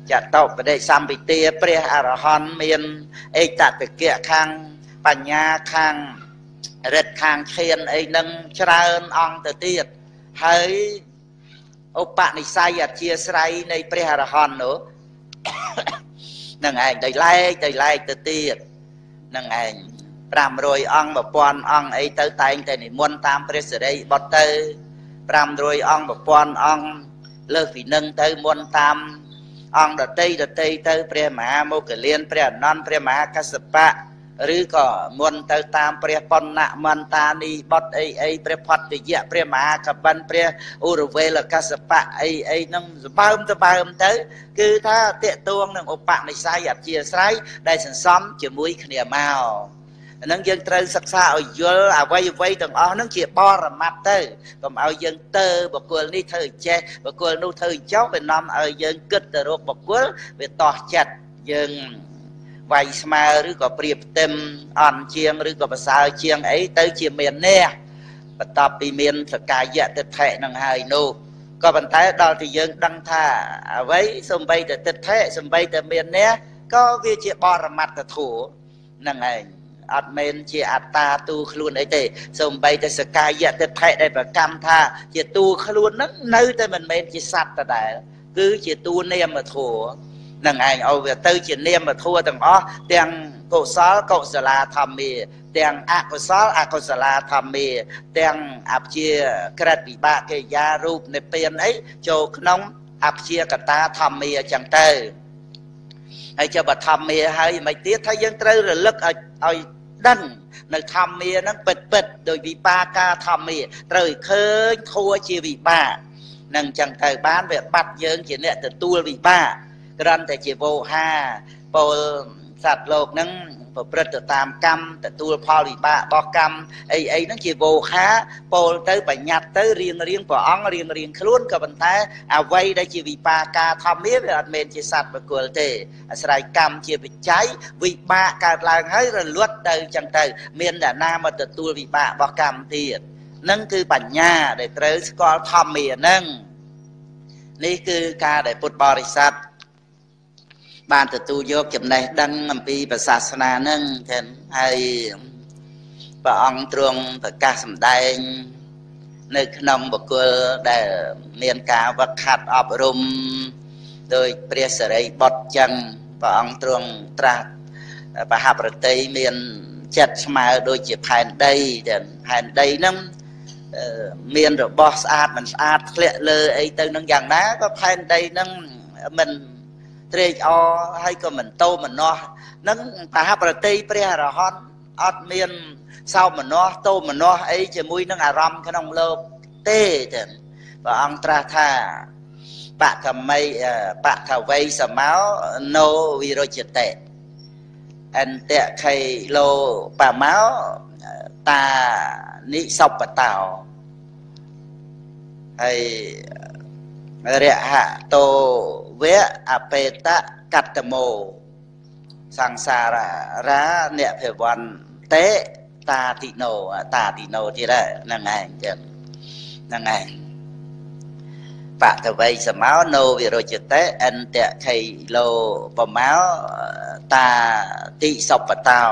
ចតោបដិសម្ពិទាព្រះអរហន្តមានឯកតកៈខាងបញ្ញាខាងរិទ្ធខាងឈានអីនឹងច្រើនអង្គទៅទៀតហើយឧបនិស្ស័យអធិស្រ័យនៃព្រះអរហន្តនោះនឹងឯងដោយឡែកដោយឡែកទៅទៀតនឹងឯងប្រាំរយអង្គមួយពាន់អង្គអីទៅតែងតែនិមន្តតាមព្រះសិរីបុត្រទៅប្រាំរយអង្គមួយពាន់អង្គលើសពីនឹងទៅមុនតាមអង្គដតីដតីទៅព្រះមហាមោគលានព្រះអនន្តព្រះមហាកស្សបៈឬក៏មុនទៅតាមព្រះបណ្ណៈមន្តានីបុត្រអីអីព្រះផត្តយៈព្រះមហាកបិនព្រះឧរវេលកស្សបៈអីអីនឹងសបើមទៅបើមទៅគឺថាតេតួងនឹងឧបនិស្ស័យអធិស្រ័យដែលសន្សំជាមួយគ្នាមកអានឹងយើងត្រូវសិក្សាឲ្យយល់អ្វីអ្វីទាំងអស់ហ្នឹងជាបរមត្តទៅកុំឲ្យយើងទៅបុគ្គលនេះធ្វើចេះបុគ្គលនោះធ្វើចោលវានាំឲ្យយើងគិតទៅរកបុគ្គលវាតោះចិត្តយើងវាយស្មើឬក៏ប្រៀបផ្ទឹមអន់ជាងឬក៏ប្រសើរជាងអីទៅជាមាននេះបន្ទាប់ពីមានសកាយៈទិដ្ឋិនឹងហើយនោះក៏ប៉ុន្តែដល់តែយើងដឹងថាអ្វីសំបីតែទិដ្ឋិសំបីតែមាននេះក៏វាជាបរមត្តធម៌ហ្នឹងឯងអត់មែនជាអត្តាទូខ្លួនអីទេសូម្បីតែសកាយៈទិដ្ឋិដែលប្រកម្មថាជាទូខ្លួនហ្នឹងនៅតែមិនមែនជាសត្វដដែលគឺជាទូនាមធម៌នឹងឯងឲ្យវាទៅជានាមធម៌ទាំងអស់ទាំងកុសលកុសលាធម្មាទាំងអកុសលអកុសលាធម្មាទាំងអព្យាក្រឹតវិបាកកិរិយារូបនិព្វានអីចូលក្នុងអព្យាកតាធម្មាអញ្ចឹងទៅហើយចុះបើធម្មាហើយមិនទៀតថាយើងត្រូវរលឹកឲ្យឲ្យដឹងនៅធម្មាហ្នឹងពិតពិតដោយវិបាកាធម្មាត្រូវឲ្យឃើញធัวជាវិបាកនឹងអញ្ចឹងទៅបានវាបាត់យើងជាអ្នកទទួលវិបាកគ្រាន់តែជាវោហាពលសត្វលោកហ្នឹងប្រព្រឹត្តទៅតាមកម្មទទួលផលវិបាករបស់កម្មអីអីហ្នឹងជាវោហាពលទៅបញ្ញត្តិទៅរៀងរៀងព្រះអង្គរៀងរៀងខ្លួនក៏ប៉ុន្តែអ្វីដែលជាវិបាកាធម្មាវាអត់មែនជាសត្វបុគ្គលទេអាស្រ័យកម្មជាបច្ច័យវិបាកកើតឡើងហើយរលត់ទៅចឹងទៅមានតែណាមកទទួលវិបាករបស់កម្មទៀតហ្នឹងគឺបញ្ញាដែលត្រូវស្គាល់ធម្មាហ្នឹងនេះគឺការដែលពុទ្ធបរិស័ទបានទទួលយកចំណេះដឹងអំពីសាសនានឹងចឹងហើយព្រះអង្គទ្រង់ប្រកាសសម្ដែងនៅក្នុងបុគ្គលដែលមានការវឹកហាត់អប់រំដោយព្រះសិរីបុត្រចឹងព្រះអង្គទ្រង់ត្រាស់បហប្រតិមានចិត្តស្មើដូចជាផែនដីចឹងផែនដីហ្នឹងមានរបស់ស្អាតមិនស្អាតធ្លាក់លើអីទៅនឹងយ៉ាងណាក៏ផែនដីហ្នឹងមិនត្រេកអរហើយក៏មិនតោមនោះនឹងបហប្រតិព្រះអរហន្តអត់មានសោមនស្សតោមនស្សអីជាមួយនឹងអារម្មណ៍ក្នុងលោកទេចឹងព្រះអង្គត្រាស់ថាបកមីបកវៃសមោណូវិរុជតិអន្តៈខៃលោបមោតានិសពតោហើយរហតោវៈអបេតកតមោសង្សាររាអ្នកភវន្តេតាតិណោតាតិណោទៀតហ្នឹងឯងចឹងហ្នឹងឯងបតវៃសមោណូវិរុជតិអន្តៈខៃលោបមោតាតិសពតោ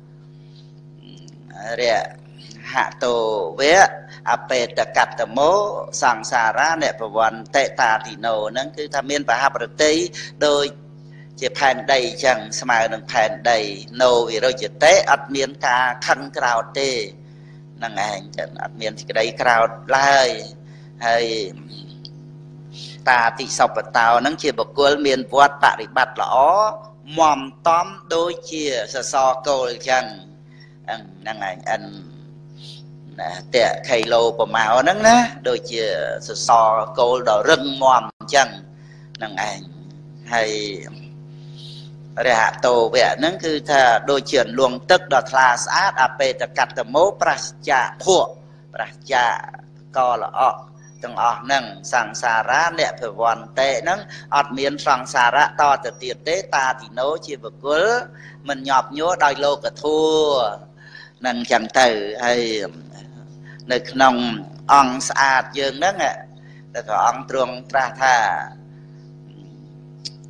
រហតោវៈអបេតកតមោសង្សារៈអ្នកប្រវន្តេតាតិណោហ្នឹងគឺថាមានបហប្រតិដោយជាផែនដីចឹងស្មើនឹងផែនដីណូវិរុជតិអត់មានការខឹងក្រោធទេហ្នឹងឯងចឹងអត់មានសេចក្តីក្រោធឡើយហើយតាតិសពតោហ្នឹងជាបុគ្គលមានវត្តបរិបត្តិល្អមមតំដូចជាសសរគោលចឹងហ្នឹងឯងអិនណាតេខៃឡូប្រម៉ោហ្នឹងណាដូចជាសសរគោលដ៏រឹងមាំអញ្ចឹងហ្នឹងឯងហើយរហតោវៈហ្នឹងគឺថាដូចជាលួងទឹកដ៏ថ្លាស្អាតអបេតកតមោប្រាសចាភក់ប្រាសចាកល្អក់ទាំងអស់ហ្នឹងសង្សារៈអ្នកភវន្តេហ្នឹងអត់មានសង្សារៈតទៅទៀតទេតាទីណូជាបុគ្គលមិនញាប់ញ័រដោយលោកធัวនឹងចឹងទៅហើយនៅក្នុងអង្គស្អាតយើងហ្នឹងតែព្រះអង្គទ្រង់ត្រាស់ថា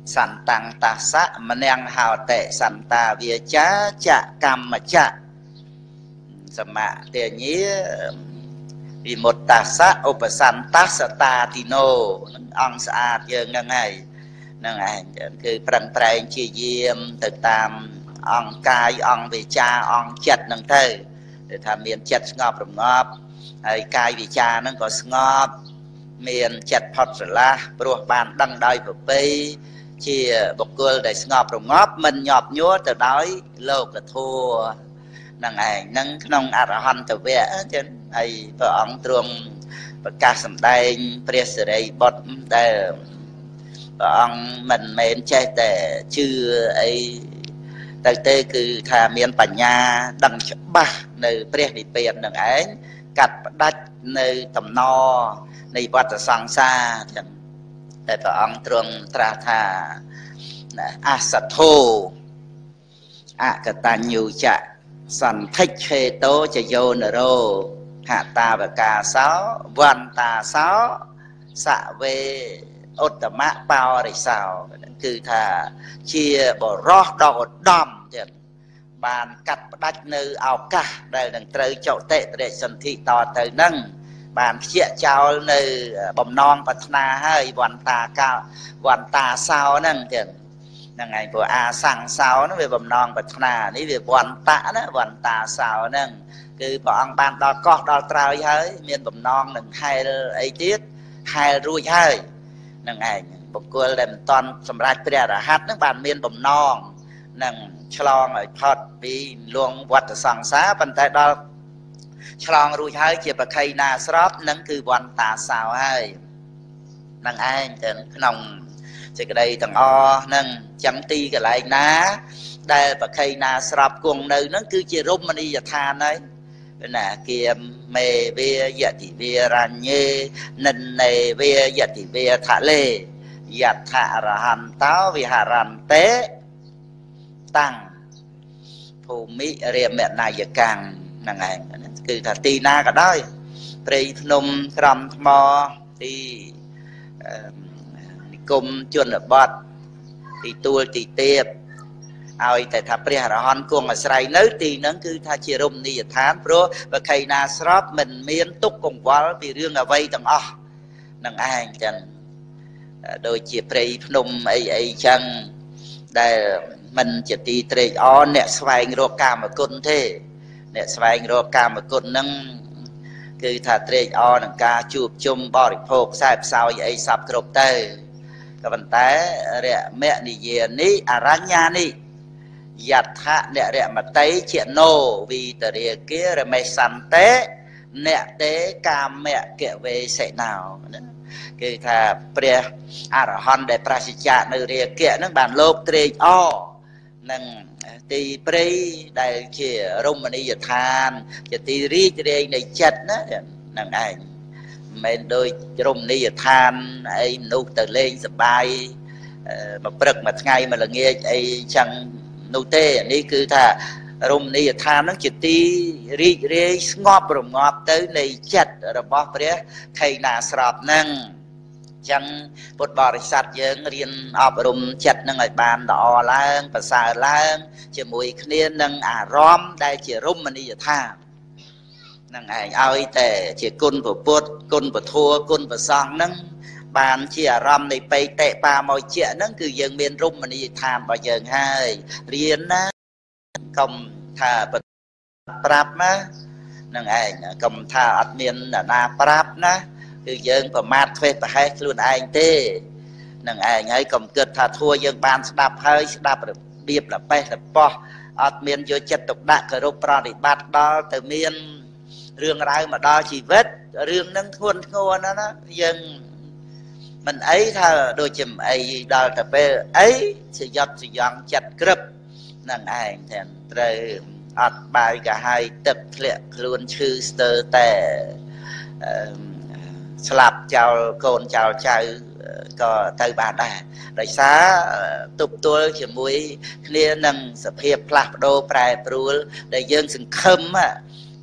សន្តੰតាសៈមនាងហោតិសន្តាវាចាចកម្មចៈសមតិញាវិមុតតាសៈឧបសន្តសតាទីណូនឹងអង្គស្អាតយើងហ្នឹងហើយហ្នឹងឯងគឺប្រឹងប្រែងជាយាមទៅតាមអង្គកាយអង្គវិចាអង្គចិត្តហ្នឹងទៅគឺថាមានចិត្តស្ងប់រងាប់ហើយកាយវិចាហ្នឹងក៏ស្ងប់មានចិត្តផុតស្រឡះព្រោះបានដឹងដោយប្រពៃជាបុគ្គលដែលស្ងប់រងាប់មិនញាប់ញ័រទៅដោយលោកធម៌ហ្នឹងឯងហ្នឹងក្នុងអរហន្តវៈចឹងហើយព្រះអង្គទ្រង់ប្រកាសសម្ដែងព្រះសិរីបុត្រដែលព្រះអង្គមិនមែនចេះតែជឿអីទៅទេគឺថាមានបញ្ញាដឹងច្បាស់នៅព្រះនិព្វាននឹងឯងកាត់ផ្ដាច់នៅតំណនៃវដ្តសង្សារចឹងតែព្រះអង្គទ្រង់ត្រាស់ថាអសទ្ធោអកតញ្ញូចៈសន្ធិឆេតោចយោនរោហតាវកាសោវន្តាសោសវេឧត្តមបោរិសោគឺថាជាបរោះដ៏ឧត្តមទៀតបានកាត់ផ្ដាច់នៅឱកាសដែលនឹងត្រូវចុតិបរិសន្ធិតទៅនឹងបានខ្ជាក់ចោលនៅបំណងប្រាថ្នាហើយវន្តាកោវន្តាសោហ្នឹងទៀតហ្នឹងហើយព្រោះអាសង្សោហ្នឹងវាបំណងប្រាថ្នានេះវាវន្តាណាវន្តាសោហ្នឹងគឺព្រះអង្គបានដល់កោះដល់ត្រើយហើយមានបំណងនឹងហែលអីទៀតហែលរួចហើយហ្នឹងឯងបុគ្គលដែលមិនតាន់សម្រេចព្រះអរហន្តហ្នឹងបានមានបំណងនឹងឆ្លងឲ្យផុតពីលងវដ្តសង្សារប៉ុន្តែដល់ឆ្លងរួចហើយជាបក្ខីណាស្របនឹងគឺវន្តាសោហើយនឹងឯងទៅក្នុងសេចក្តីទាំងអស់នឹងចឹងទីកន្លែងណាដែលបក្ខីណាស្របគង់នៅនឹងគឺជារមណីយដ្ឋានហើយណាគៀមមេវាយតិវារញ្ញេនិននេវាយតិវាថលេយថាអរហន្តោវិហរន្ទេតាំងភូមិរាមនាយកាំងហ្នឹងឯងគឺថាទីណាក៏ដោយព្រៃភ្នំក្រំថ្មទីនិគមជនបទទីទួលទីទៀបឲ្យតែថាព្រះអរហន្តគង់អាស្រ័យនៅទីហ្នឹងគឺថាជារមណីយដ្ឋានព្រោះបក្ខីណាស្របមិនមានទុក្ខកង្វល់ពីរឿងអ្វីទាំងអស់នឹងឯងចឹងដូចជាព្រៃភ្នំអីអីចឹងដែលមិនជាទីត្រេកអរអ្នកស្វែងរកកាមគុណទេអ្នកស្វែងរកកាមគុណហ្នឹងគឺថាត្រេកអរនឹងការជួបជុំបរិភោគខ្សែផ្សោយអីសពគ្រប់ទៅក៏ប៉ុន្តែរមនិយានេះអរញ្ញានេះយថាអ្នករមតីជាណូវីតរាគារមេសន្តិអ្នកទេកាមគវេសេណោគឺថាព្រះអរហន្តដែលប្រសិជ្ជៈនៅរាគៈហ្នឹងបានលោកត្រេកអរនឹងទីព្រៃដែលជារមណីយដ្ឋានជាទីរីករាយនៃចិត្តណាហ្នឹងឯងមិនមែនដូចរមណីយដ្ឋានអីមនុស្សទៅលេងសប្បាយមួយព្រឹកមួយថ្ងៃមួយល្ងាចអីចឹងនោះទេនេះគឺថារមណីយដ្ឋានហ្នឹងជាទីរីករាយស្ងប់រងាប់ទៅនៃចិត្តរបស់ព្រះថេណាស្របហ្នឹងចឹងពុទ្ធបរិស័ទយើងរៀនអប់រំចិត្តនឹងឲ្យបានល្អឡើងប្រសើរឡើងជាមួយគ្នានឹងអារម្មណ៍ដែលជារមណីយដ្ឋាននឹងឯងឲ្យតែជាគុណពុទ្ធគុណពធគុណប្រសង្ឃហ្នឹងបានជាអារម្មណ៍នៃបេតិបាមកជាហ្នឹងគឺយើងមានរមណីយដ្ឋានរបស់យើងហើយរៀនណាកុំថាប្រាប់ណានឹងឯងកុំថាអត់មានអ្នកណាប្រាប់ណាគឺយើងប្រមាថធ្វេសប្រហែសខ្លួនឯងទេនឹងឯងហើយកុំគិតថាធัวយើងបានស្ដាប់ហើយស្ដាប់របៀបលបេះលបោះអត់មានយកចិត្តទុកដាក់គោរពប្រតិបត្តិដល់ទៅមានរឿងរ៉ាវមកដល់ជីវិតរឿងហ្នឹងធ្ងន់ធ្ងរណាស់ណាយើងមិនអីថាដូចជាអីដល់ទៅពេលអីជាយត់ជាយ៉ងចិត្តក្រឹបនឹងឯងតែត្រូវអត់បាយកាហាយទឹកធ្លាក់ខ្លួនឈឺស្ទើរតែអឺស្លាប់ចោលកូនចោលចៅក៏ទៅបានដែរដោយសារទប់ទល់ជាមួយគ្នានឹងសភាពផ្លាស់ប្ដូរប្រែប្រួលដែលយើងសង្ឃឹម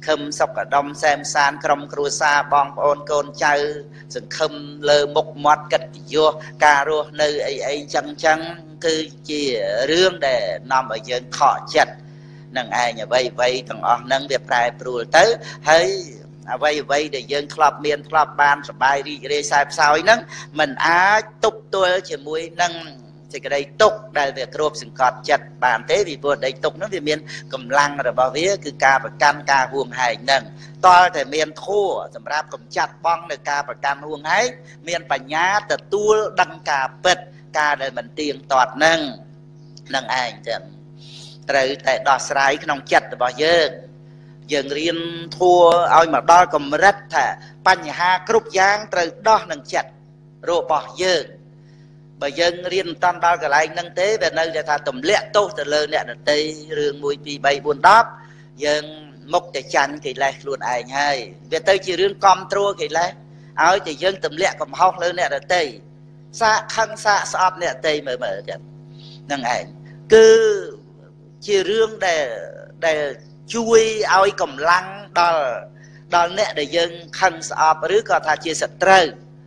ខឹមសុកដុមសែមសានក្រុមគ្រួសារបងប្អូនកូនចៅសង្ឃឹមលើមុខមាត់កិត្តិយសការរស់នៅអីអីចឹងចឹងគឺជារឿងដែលនាំឲ្យយើងខកចិត្តនឹងឯងអ្វីអ្វីទាំងអស់ហ្នឹងវាប្រែប្រួលទៅហើយអ្វីអ្វីដែលយើងធ្លាប់មានធ្លាប់បានសប្បាយរីករាយសែបសោយហ្នឹងมันអាចទប់ទល់ជាមួយនឹងសេចក្តីទុក្ខដែលវាគ្របសង្កត់ចិត្តបានទេពីព្រោះដីទុក្ខហ្នឹងវាមានកម្លាំងរបស់វាគឺការប្រកាន់ការហួងហែងហ្នឹងតើតែមានធั่วសម្រាប់កម្ចាត់បងនៅការប្រកាន់ហួងហែងមានបញ្ញាទទួលដឹងការពិតការដែលមិនទៀងទាត់ហ្នឹងនឹងឯងចឹងត្រូវតែដោះស្រាយក្នុងចិត្តរបស់យើងយើងរៀនធั่วឲ្យមកដល់កម្រិតថាបញ្ហាគ្រប់យ៉ាងត្រូវដោះនឹងចិត្តរបស់យើងបើយើងរៀនតាមដល់កន្លែងហ្នឹងទេវានៅតែថាទម្លាក់ទោសទៅលើអ្នកដទៃរឿងមួយពីរបីបួនដប់យើងមុខតែចាញ់កិលេសខ្លួនឯងហើយវាទៅជារឿងគំត្រួតកិលេសឲ្យតែយើងទម្លាក់កំហុសលើអ្នកដទៃសាកខឹងសាកស្អប់អ្នកដទៃមើលមើលចឹងហ្នឹងឯងគឺជារឿងដែលដែលជួយឲ្យកម្លាំងដល់ដល់អ្នកដែលយើងខឹងស្អប់ឬក៏ថាជាសត្រូវ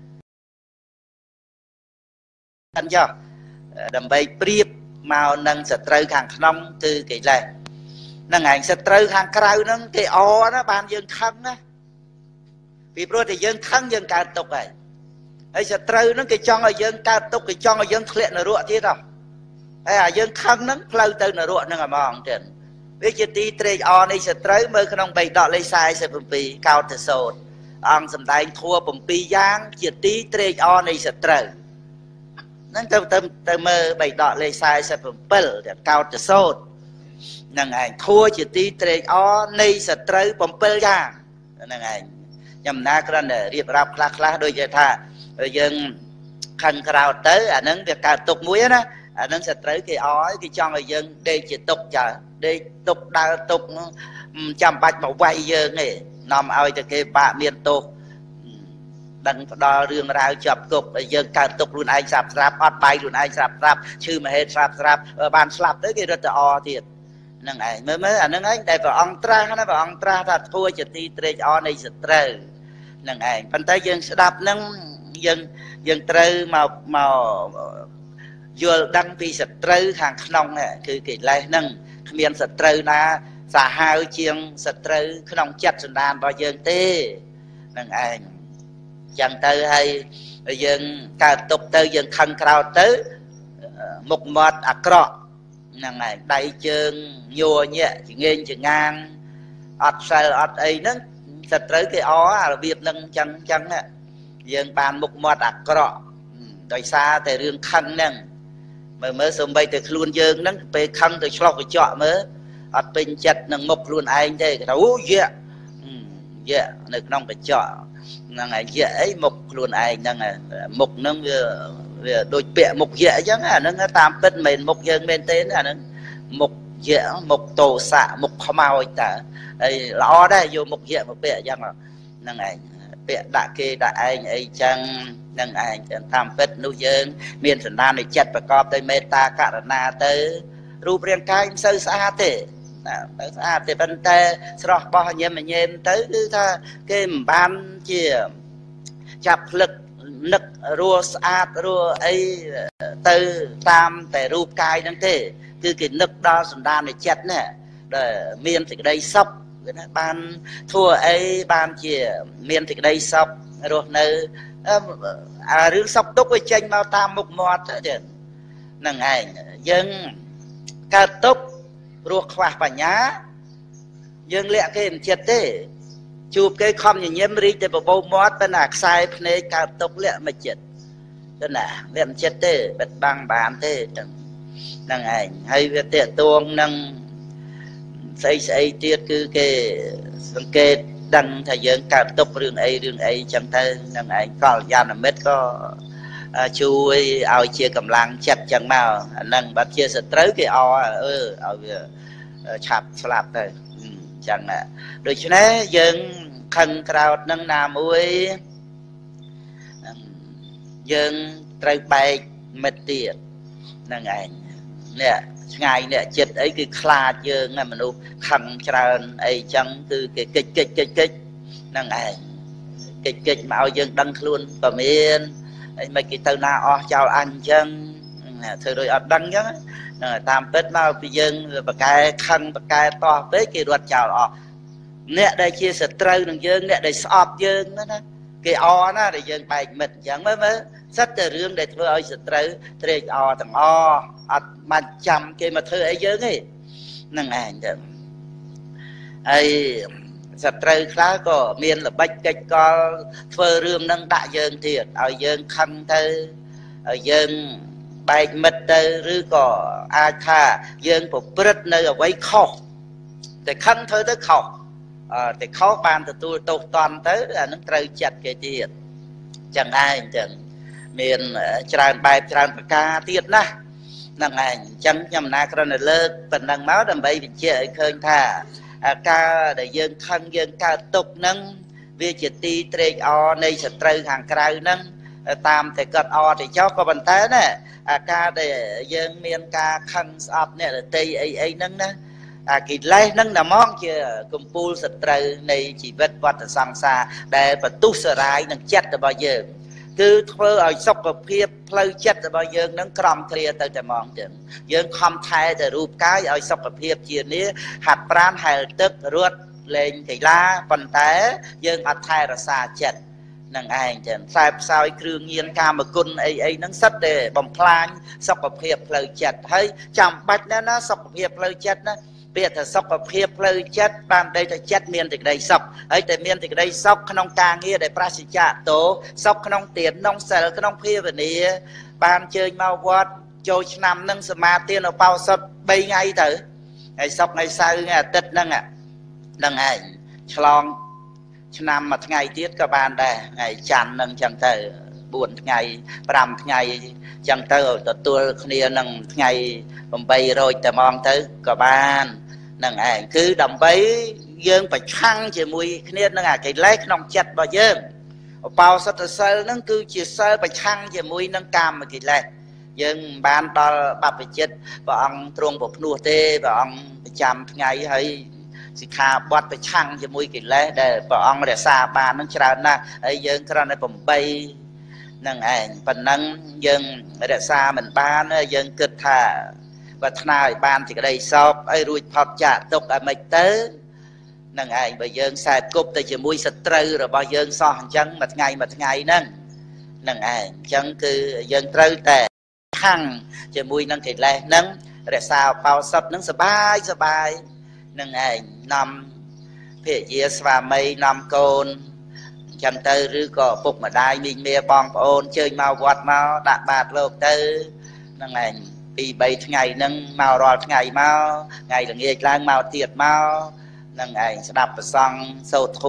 អញ្ចឹងដើម្បីប្រៀបមកនឹងសត្រូវខាងក្នុងគឺកិលេសហ្នឹងឯងសត្រូវខាងក្រៅហ្នឹងគេអណាបានយើងខឹងណាពីព្រោះតែយើងខឹងយើងកើតទុក្ខហើយហើយសត្រូវហ្នឹងគេចង់ឲ្យយើងកើតទុក្ខគេចង់ឲ្យយើងធ្លាក់នរកទៀតហ៎ហើយអាយើងខឹងហ្នឹងផ្លូវទៅនរកហ្នឹងហ្មងទៀតវាជាទីត្រេកអរនៃសត្រូវមើលក្នុងបៃដកលេខសែសិប៧កោតសោតអង្គសម្ដែងធั่วbảyយ៉ាងជាទីត្រេកអរនៃសត្រូវហ្នឹងទៅទៅទៅមើលបៃដកលេខសែសិប៧ទៀតកោតសោតហ្នឹងឯងធั่วជាទីត្រេកអរនៃសត្រូវbảyយ៉ាងហ្នឹងឯងចំណាគ្រាន់តែរៀបរាប់ខ្លះខ្លះដូចជាថាយើងខឹងក្រោតទៅអាហ្នឹងវាកើតទុកមួយណាអាហ្នឹងសត្រូវគេអរគេចង់ឲ្យយើងដេកជាទុកចាដេកទុកដើរទុកចាំបាច់មកវាយយើងទេនាំឲ្យតែគេបាក់មានទោសដឹងផ្ដល់រឿងរ៉ាវជាប់គុកឲ្យយើងកើតទុកខ្លួនឯងស្រាប់ស្រាប់អត់បាយខ្លួនឯងស្រាប់ស្រាប់ឈឺមហេតុស្រាប់ស្រាប់បានស្លាប់ទៅគេរត់ទៅអទៀតហ្នឹងឯងមើលមើលអាហ្នឹងឯងដែលព្រះអង្គត្រាស់ណាព្រះអង្គត្រាស់ថាធั่วជាទីត្រេកអរនៃសត្រូវហ្នឹងឯងប៉ុន្តែយើងស្ដាប់ហ្នឹងយើងយើងត្រូវមកមកយល់ដឹងពីសត្រូវខាងក្នុងគឺកិលេសហ្នឹងគ្មានសត្រូវណាសាហាវជាងសត្រូវក្នុងចិត្តសន្តានរបស់យើងទេហ្នឹងឯងចឹងទៅហើយយើងកើតទុកទៅយើងខឹងក្រោតទៅមុខមាត់អាក្រក់ហ្នឹងឯងដៃជើងញ័រញាក់ចងេងចងាងអត់សិលអត់អីហ្នឹងសត្រូវគេអអារបៀបហ្នឹងចឹងចឹងយើងបានមុខមាត់អាក្រក់ដោយសារតែរឿងខឹងហ្នឹងមើលមើលសំបីតែខ្លួនយើងហ្នឹងពេលខឹងទៅឆ្លោះកញ្ចក់មើលអត់ពេញចិត្តនឹងមុខខ្លួនឯងទេគេថាអូយៈយៈនៅក្នុងកញ្ចក់ហ្នឹងឯងយៈអីមុខខ្លួនឯងហ្នឹងមុខហ្នឹងវាវាដូចពាក់មុខយៈអញ្ចឹងអាហ្នឹងតាមពិតមិនមែនមុខយើងមែនទេអាហ្នឹងមុខយៈមុខតោសៈមុខខ្មោចតាហើយល្អដែរយកមុខយៈមកពាក់អញ្ចឹងហ្នឹងឯងពាក់ដាក់គេដាក់ឯងអីចឹងនឹងឯងតាមពិតនោះយើងមានសន្តាននៃចិត្តប្រកបដោយមេត្តាករុណាទៅរូបរាងកាយមិនសូវស្អាតទេណាទៅស្អាតទេប៉ុន្តែស្រស់បោះញឹមញែមទៅគឺថាគេមិនបានជាចាប់ផ្លឹកនឹករស់ស្អាតរស់អីទៅតាមតែរូបកាយហ្នឹងទេគឺគេនឹកដល់សន្តាននៃចិត្តណាដែលមានសេចក្តីសុខណាបានធั่วអីបានជាមានសេចក្តីសុខរស់នៅអារឿងសុខទុក្ខវាចេញមកតាមមុខមាត់ទៅហ្នឹងឯងយើងកើតទុក្ខរស់ខ្វះបញ្ញាយើងលាក់គេមិនចិត្តទេជួបគេខំញញឹមរីកតែបបោមាត់តែអាខ្សែភ្នែកកើតទុក្ខលាក់មិនចិត្តទៅណាលាក់មិនចិត្តទេបិទបាំងបានទេហ្នឹងឯងហើយវាតេតួងនឹងស្អីស្អីទៀតគឺគេសង្កេតដឹងថាយើងកើតទុករឿងអីរឿងអីចឹងទៅនឹងឯងកល្យាណមិត្តក៏ជួយឲ្យជាកម្លាំងចិត្តចឹងមកអាហ្នឹងបើជាសត្រូវគេអអឺឲ្យវាឆាប់ស្លាប់ទៅចឹងដូច្នេះយើងខឹងក្រោតនឹងណាមួយយើងត្រូវបែកមិត្តទៀតហ្នឹងឯងនេះ ngày nè chết ấy cái kha dương ngay mà nu khăn tràn ấy chẳng từ cái kịch kịch kịch kịch năng ai kịch kịch mà ao dương đăng luôn và miền ấy mấy cái tàu na o chào anh chân thời rồi ở đăng nhá tam tết mau bây dương và cái khăn và cái to tới cái ruột chào o nè đây chia sẻ trâu đừng dương nè đây sọp dương đó cái o nó để dương bài mệt chẳng mới mới rất là riêng để thưa ơi sợi trâu trâu o thằng o mà chăm cái mà thưa ấy dương ấy năng ảnh được ấy sạch trời khá có miền là bách cách có phơ rương nâng đại dương thiệt ở dương khăn thơ ở dương bài mật thơ rư có ai thà dương của bứt nơi ở quấy khóc thì khăn thơ tới khóc thì khó bàn thì tôi tôi toàn tới là nó trời chặt cái thiệt chẳng ai chẳng miền tràn bài tràn ca tiết na năng ảnh chẳng nhầm na cái này lơ phần năng máu đầm bay bị chơi khơi thà ca để dân khăn dân ca tục nâng vì chỉ ti trê o này sẽ trừ hàng cày nâng tam thì cật o thì cho có bàn tay nè ca để dân miền ca khăn sọp nè là tây ấy ấy nâng nè à kỳ lai nâng là món chưa cùng pool sẽ trừ này chỉ vật vật ở sang xa để và tu sửa lại nâng chết là bao giờ cứ thưa ở sóc và phiếp lâu chết là bao giờ nâng cầm kia tới tại mong chừng dân không thay để rụp cái ở sóc và phiếp chia ní hạt pran hay tức ruột lên cái lá phần té dân hạt thay là xa chết nâng ai chừng sai sao krương nhiên ca mà cun ấy ấy nâng sắt để bồng plan sóc và phiếp lâu chết hay chẳng bạch nó nó sóc và phiếp lâu chết đó bây giờ sóc và phiếp lâu chết ban đây là chết miền thì đây sóc ấy tại miền thì đây sóc không ca nghĩa để prasicha tố sóc không tiền nông sở không phiếp về nè ban chơi mau quát chơi năm nâng mà tiền ở bao sắp bay ngay thử ngày sóc ngày sau ngày tết nâng ạ nâng ai chlong năm mà ngày tiết các bạn đây ngày chăn nâng chẳng thử buồn ngày làm ngày chẳng thử tôi kia nâng ngày bay rồi tờ mong tới các bạn nâng ai cứ đầm bấy dương phải khăn chỉ mùi kia nâng à cái lấy nông chặt bao dương bao sát sơ nâng cứ chỉ sơ phải khăn chỉ mùi nâng cam mà cái lấy dương ban đó bạp phải chết và ông trung một nụ tê và ông chăm ngày hay thì khá bọt phải khăn chỉ mùi cái lấy để và ông để xa ba nâng trả na ấy dương cái này bầm bay nâng ai phần nâng dương để xa mình ba nữa dương cực thà và thà ban thì cái đây sọp ấy rồi phật trả tục ở mấy tới nâng ai bây giờ xài cúp tới chỉ mũi sạch trừ rồi bao giờ so chân mà ngày mà ngày nâng nâng ai chân cứ dân trừ tè khăn chỉ mũi nâng thịt lẹ nâng để sao bao sập nâng sờ bài sờ bài nâng ai nằm phía dưới và mây nằm côn chân tư rư có phục mà đai mình mê bong ôn chơi mau quạt mau đạp bạt lột tư nâng ai vì bảy ngày nâng màu rồi ngày mau ngày là nghề lang màu tiệt mau nâng ảnh sẽ đạp xong sâu thô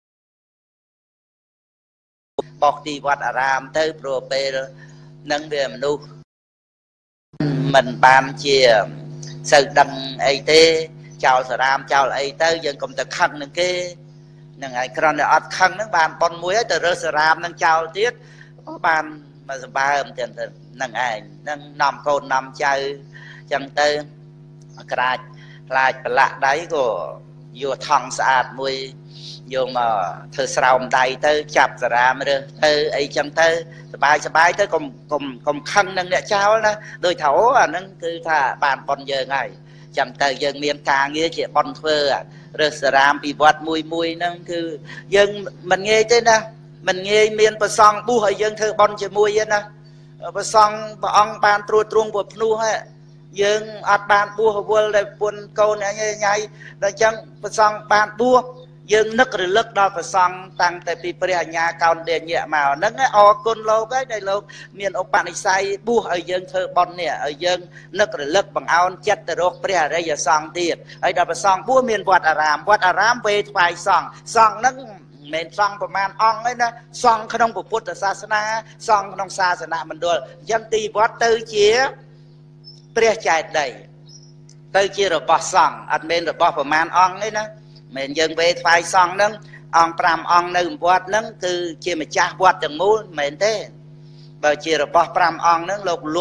bọc đi vọt ở ram tới prope nâng về mình nu mình ban chia sự đăng ấy tê chào sở ram chào ấy tới dân công tập khăn nâng kê nâng ảnh còn là ọt khăn nâng bàn con muối từ rơ sở ram nâng chào tiết có bàn mà ba âm tiền thật nâng ảnh nâng nằm côn nằm chơi chân tư cái lại lạ đấy của vô thằng sạch mùi vô mà thơ sầu đầy tới chập ra mà được thơ ấy chân thơ bài bài tới cùng cùng cùng khăn nâng để cháu đó đôi thấu à nâng cứ thà bàn bọn giờ ngày chẳng tờ dân miền ca nghĩa chị bọn phơ à rồi ra bị vọt mùi mùi nâng cứ dân mình nghe thế nè mình nghe miền bờ sông bu hơi dân thơ bọn chị mùi nè bờ sông bờ ông bàn trôi trung bờ nu hết dương ọt bàn bua bua để buồn câu này nhây nhây để chẳng phải xong bàn bua dương nức rồi lức đó phải xong tăng tại vì bây nhà cao để nhẹ màu nâng ấy o côn lâu cái đây lâu miền ông bạn say bua ở dương thơ bon nè ở dương nức rồi lức bằng áo chết từ rốt bây giờ đây giờ xong tiền ấy đó phải xong bua miền vọt à ram vọt à ram về phải xong xong nâng mình xongประมาณ ong ấy nè xong không có Phậtศาสนา xong không xa sanh mình đùa dân tì vọt tư chiaព្រះចែកដីទៅជារបស់សង្ឃអត់មែនរបស់ប្រមាណអង្គទេណាមិនយើងវេថ្វាយសង្ឃហ្នឹងអង្គប្រាំអង្គនៅវត្តហ្នឹងគឺជាម្ចាស់វត្តទាំងមូលមិនមែនទេបើជារបស់ប្រាំអង្គហ្នឹងលោកលក់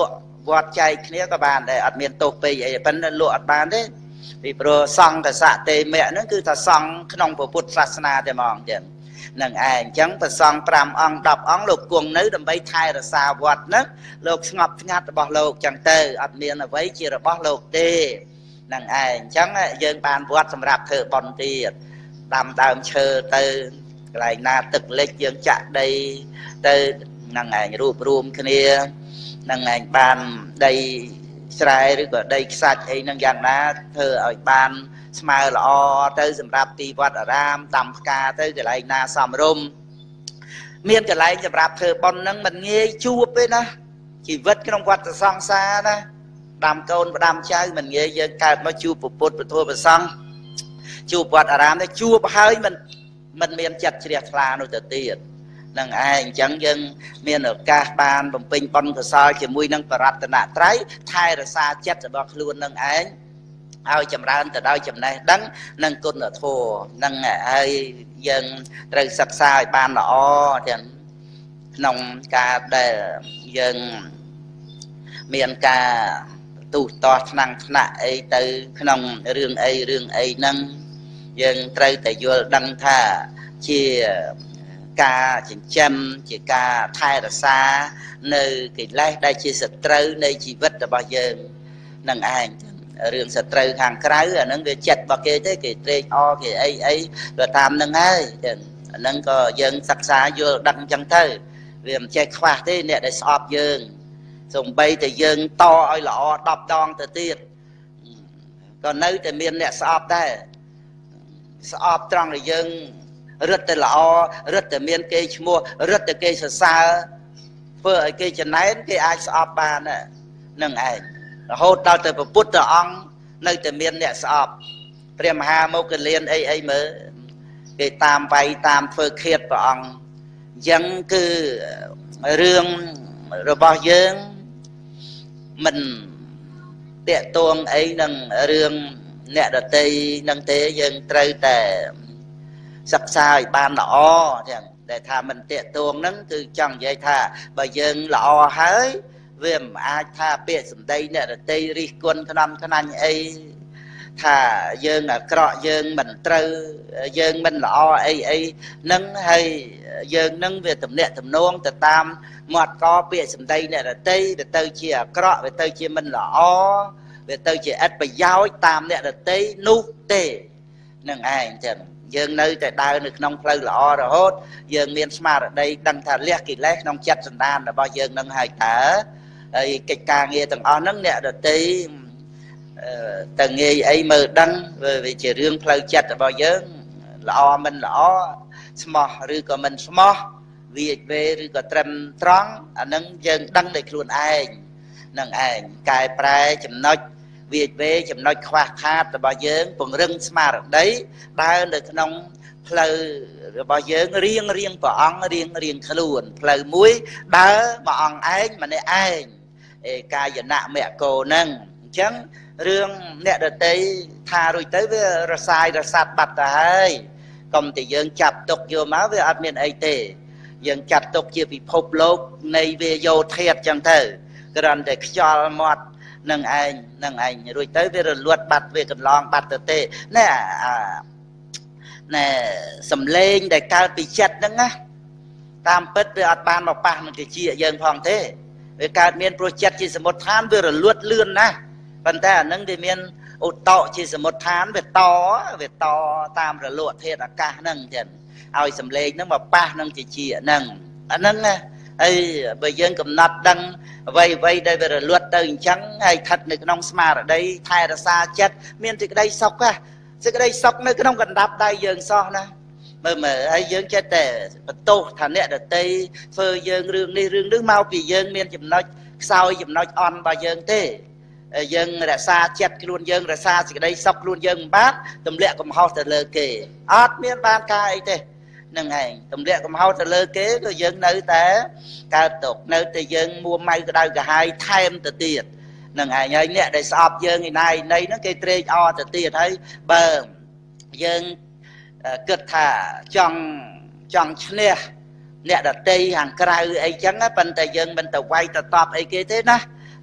វត្តចែកគ្នាក៏បានដែរអត់មានទោសពេកអីប៉ុន្តែលក់អត់បានទេពីព្រោះសង្ឃសៈទេមៈហ្នឹងគឺថាសង្ឃក្នុងពុទ្ធសាសនាតែហ្មងចឹងនឹងឯងអញ្ចឹងព្រះសង្ឃប្រាំអង្គដប់អង្គលោកគង់នៅដើម្បីថែរក្សាវត្តហ្នឹងលោកស្ងប់ស្ងាត់របស់លោកចឹងទៅអត់មានអ្វីជារបស់លោកទេនឹងឯងអញ្ចឹងយើងបានវត្តសម្រាប់ធ្វើបុណ្យទៀតដាំដើមឈើទៅកន្លែងណាទឹកលិចយើងចាក់ដីទៅនឹងឯងរួបរวมគ្នានឹងឯងបានដីស្រែឬក៏ដីខ្សាច់អីហ្នឹងយ៉ាងណាធ្វើឲ្យបានស្មើល្អទៅសម្រាប់ទីវត្តអារាមដាំផ្កាទៅកន្លែងណាសមរម្យមានកន្លែងសម្រាប់ធ្វើបុណ្យហ្នឹងមិនងាយជួបទេណាជីវិតក្នុងវត្តសង្សារណាដាំកូនផ្ដាំចៅមិនងាយយើងកើតមកជួបពុទ្ធពធព្រះសង្ឃជួបវត្តអារាមទៅជួបហើយមិនមិនមានចិត្តជ្រះថ្លានោះទៅទៀតនឹងឯងអញ្ចឹងយើងមានឱកាសបានបំពេញបុណ្យកុសលជាមួយនឹងបរតនត្រ័យថែរក្សាចិត្តរបស់ខ្លួននឹងឯងឲ្យចម្រើនទៅដោយចំណេះដឹងនិងគុណធម៌នឹងហើយយើងត្រូវសិក្សាឲ្យបានល្អទាំងក្នុងការដែលយើងមានការទូតតថ្នាំងថ្នាក់អីទៅក្នុងរឿងអីរឿងអីហ្នឹងយើងត្រូវតែយល់ដឹងថាជាការចិញ្ចឹមជាការថែរក្សានៅកិលេសដែលជាសត្រូវនៃជីវិតរបស់យើងនឹងឯងរឿងសត្រូវខាងក្រៅអាហ្នឹងវាចិត្តរបស់គេទេគេត្រេកអរគេអីអីទៅតាមហ្នឹងហើយចឹងអាហ្នឹងក៏យើងសិក្សាយល់ដឹងចឹងទៅវាមិនចេះខ្វះទេអ្នកដែលស្អប់យើងសំបីតែយើងតឲ្យល្អដប់ដងទៅទៀតក៏នៅតែមានអ្នកស្អប់ដែរស្អប់ត្រង់ដែលយើងរឹតតែល្អរឹតតែមានគេឈ្មោះរឹតតែគេសរសើរធ្វើឲ្យគេចំណែនគេអាចស្អប់បាននឹងឯងរហូតដល់ទៅព្រះពុទ្ធអង្គនៅតែមានអ្នកស្អប់ព្រះមហាមុគលានអីអីមើលគេតាមវាយតាមធ្វើឃាតព្រះអង្គអញ្ចឹងគឺរឿងរបស់យើងមិនតាក់ទងអីនឹងរឿងអ្នកដតីនឹងទេយើងត្រូវតែសិក្សាឲ្យបានល្អចឹងដែលថាមិនតាក់ទងហ្នឹងគឺចង់និយាយថាបើយើងល្អហើយវាមិនអាចថាពាក្យសម្ដីអ្នកដតីរិះគន់ខ្នំខ្នាញ់អីថាយើងអាក្រក់យើងមិនត្រូវយើងមិនល្អអីអីហ្នឹងហើយយើងនឹងវាទំនាក់ទំនងទៅតាមមាត់កពាក្យសម្ដីអ្នកដតីវាទៅជាអាក្រក់វាទៅជាមិនល្អវាទៅជាឥតប្រយោជន៍តាមអ្នកដតីនោះទេនឹងឯងចឹងយើងនៅតែដើរនៅក្នុងផ្លូវល្អរហូតយើងមានស្មារតីដឹងថាលះកិលេសក្នុងចិត្តសន្តានរបស់យើងនឹងហើយតើហើយកិច្ចការងារទាំងអស់ហ្នឹងអ្នកដតីតើងាយអីមើលដឹងវាជារឿងផ្លូវចិត្តរបស់យើងល្អមិនល្អស្មោះឬក៏មិនស្មោះវាវេឬក៏ត្រឹមត្រង់អាហ្នឹងយើងដឹងដោយខ្លួនឯងនឹងឯងកែប្រែចំណុចវាវេចំណុចខ្វះខាតរបស់យើងពង្រឹងស្មារតីដើរនៅក្នុងផ្លូវរបស់យើងរៀងរៀងព្រះអង្គរៀងរៀងខ្លួនផ្លូវមួយដើរមួយអង្គឯងម្នាក់ឯងឯកាយណៈមគ្គោហ្នឹងអញ្ចឹងរឿងអ្នកដតីថារួចទៅវារសាយរសាត់បាត់ទៅហើយកុំតែយើងចាប់ទុកយកមកវាអត់មានអីទេយើងចាត់ទុកជាពិភពលោកនៃវាយោធាតុអញ្ចឹងទៅគ្រាន់តែខ្យល់មាត់នឹងឯងនឹងឯងរួចទៅវារលត់បាត់វាកន្លងបាត់ទៅទេណែអាណែសំលេងដែលកើតពីចិត្តហ្នឹងណាតាមពិតវាអត់បានមកប៉ះនឹងតិចយើងផងទេវាកើតមានព្រោះចិត្តជាសមុទ្ឋានវារលត់លឿនណាស់ប៉ុន្តែអានឹងវាមានឧត្តកជាសមុទ្ឋានវាតវាតតាមរលកធាតុអាកាសហ្នឹងចឹងឲ្យសំលេងហ្នឹងមកប៉ះនឹងតិចហ្នឹងអាហ្នឹងណាហើយបើយើងកំណត់ដឹងអ្វីអ្វីដែលវារលត់ទៅអញ្ចឹងហើយស្ថិតនៅក្នុងស្មារតីថែរក្សាចិត្តមានសេចក្តីសុខណាសេចក្តីសុខនៅក្នុងកណ្ដាប់ដៃយើងសោះណាមើលមើលហើយយើងចិត្តតែបន្ទោសថាអ្នកដតីធ្វើយើងរឿងនេះរឿងនេះមកពីយើងមានចំណុចខ្សោយចំណុចអន់របស់យើងទេយើងរក្សាចិត្តខ្លួនយើងរក្សាសេចក្តីសុខខ្លួនយើងមិនបានទម្លាក់កំហុសទៅលើគេអត់មានបានការអីទេនឹងឯងទម្លាក់កំហុសទៅលើគេក៏យើងនៅតែកើតទុកនៅតែយើងមួម៉ៅក្តៅក្រហាយថែមទៅទៀតនឹងឯងហើយអ្នកដែលស្អប់យើងឯណាឯណីហ្នឹងគេត្រេកអរទៅទៀតហើយបើយើងគិតថាចង់ចង់ឈ្នះអ្នកដតីខាងក្រៅអីចឹងប៉ុន្តែយើងមិនទៅវាយទៅតបអីគេទេណា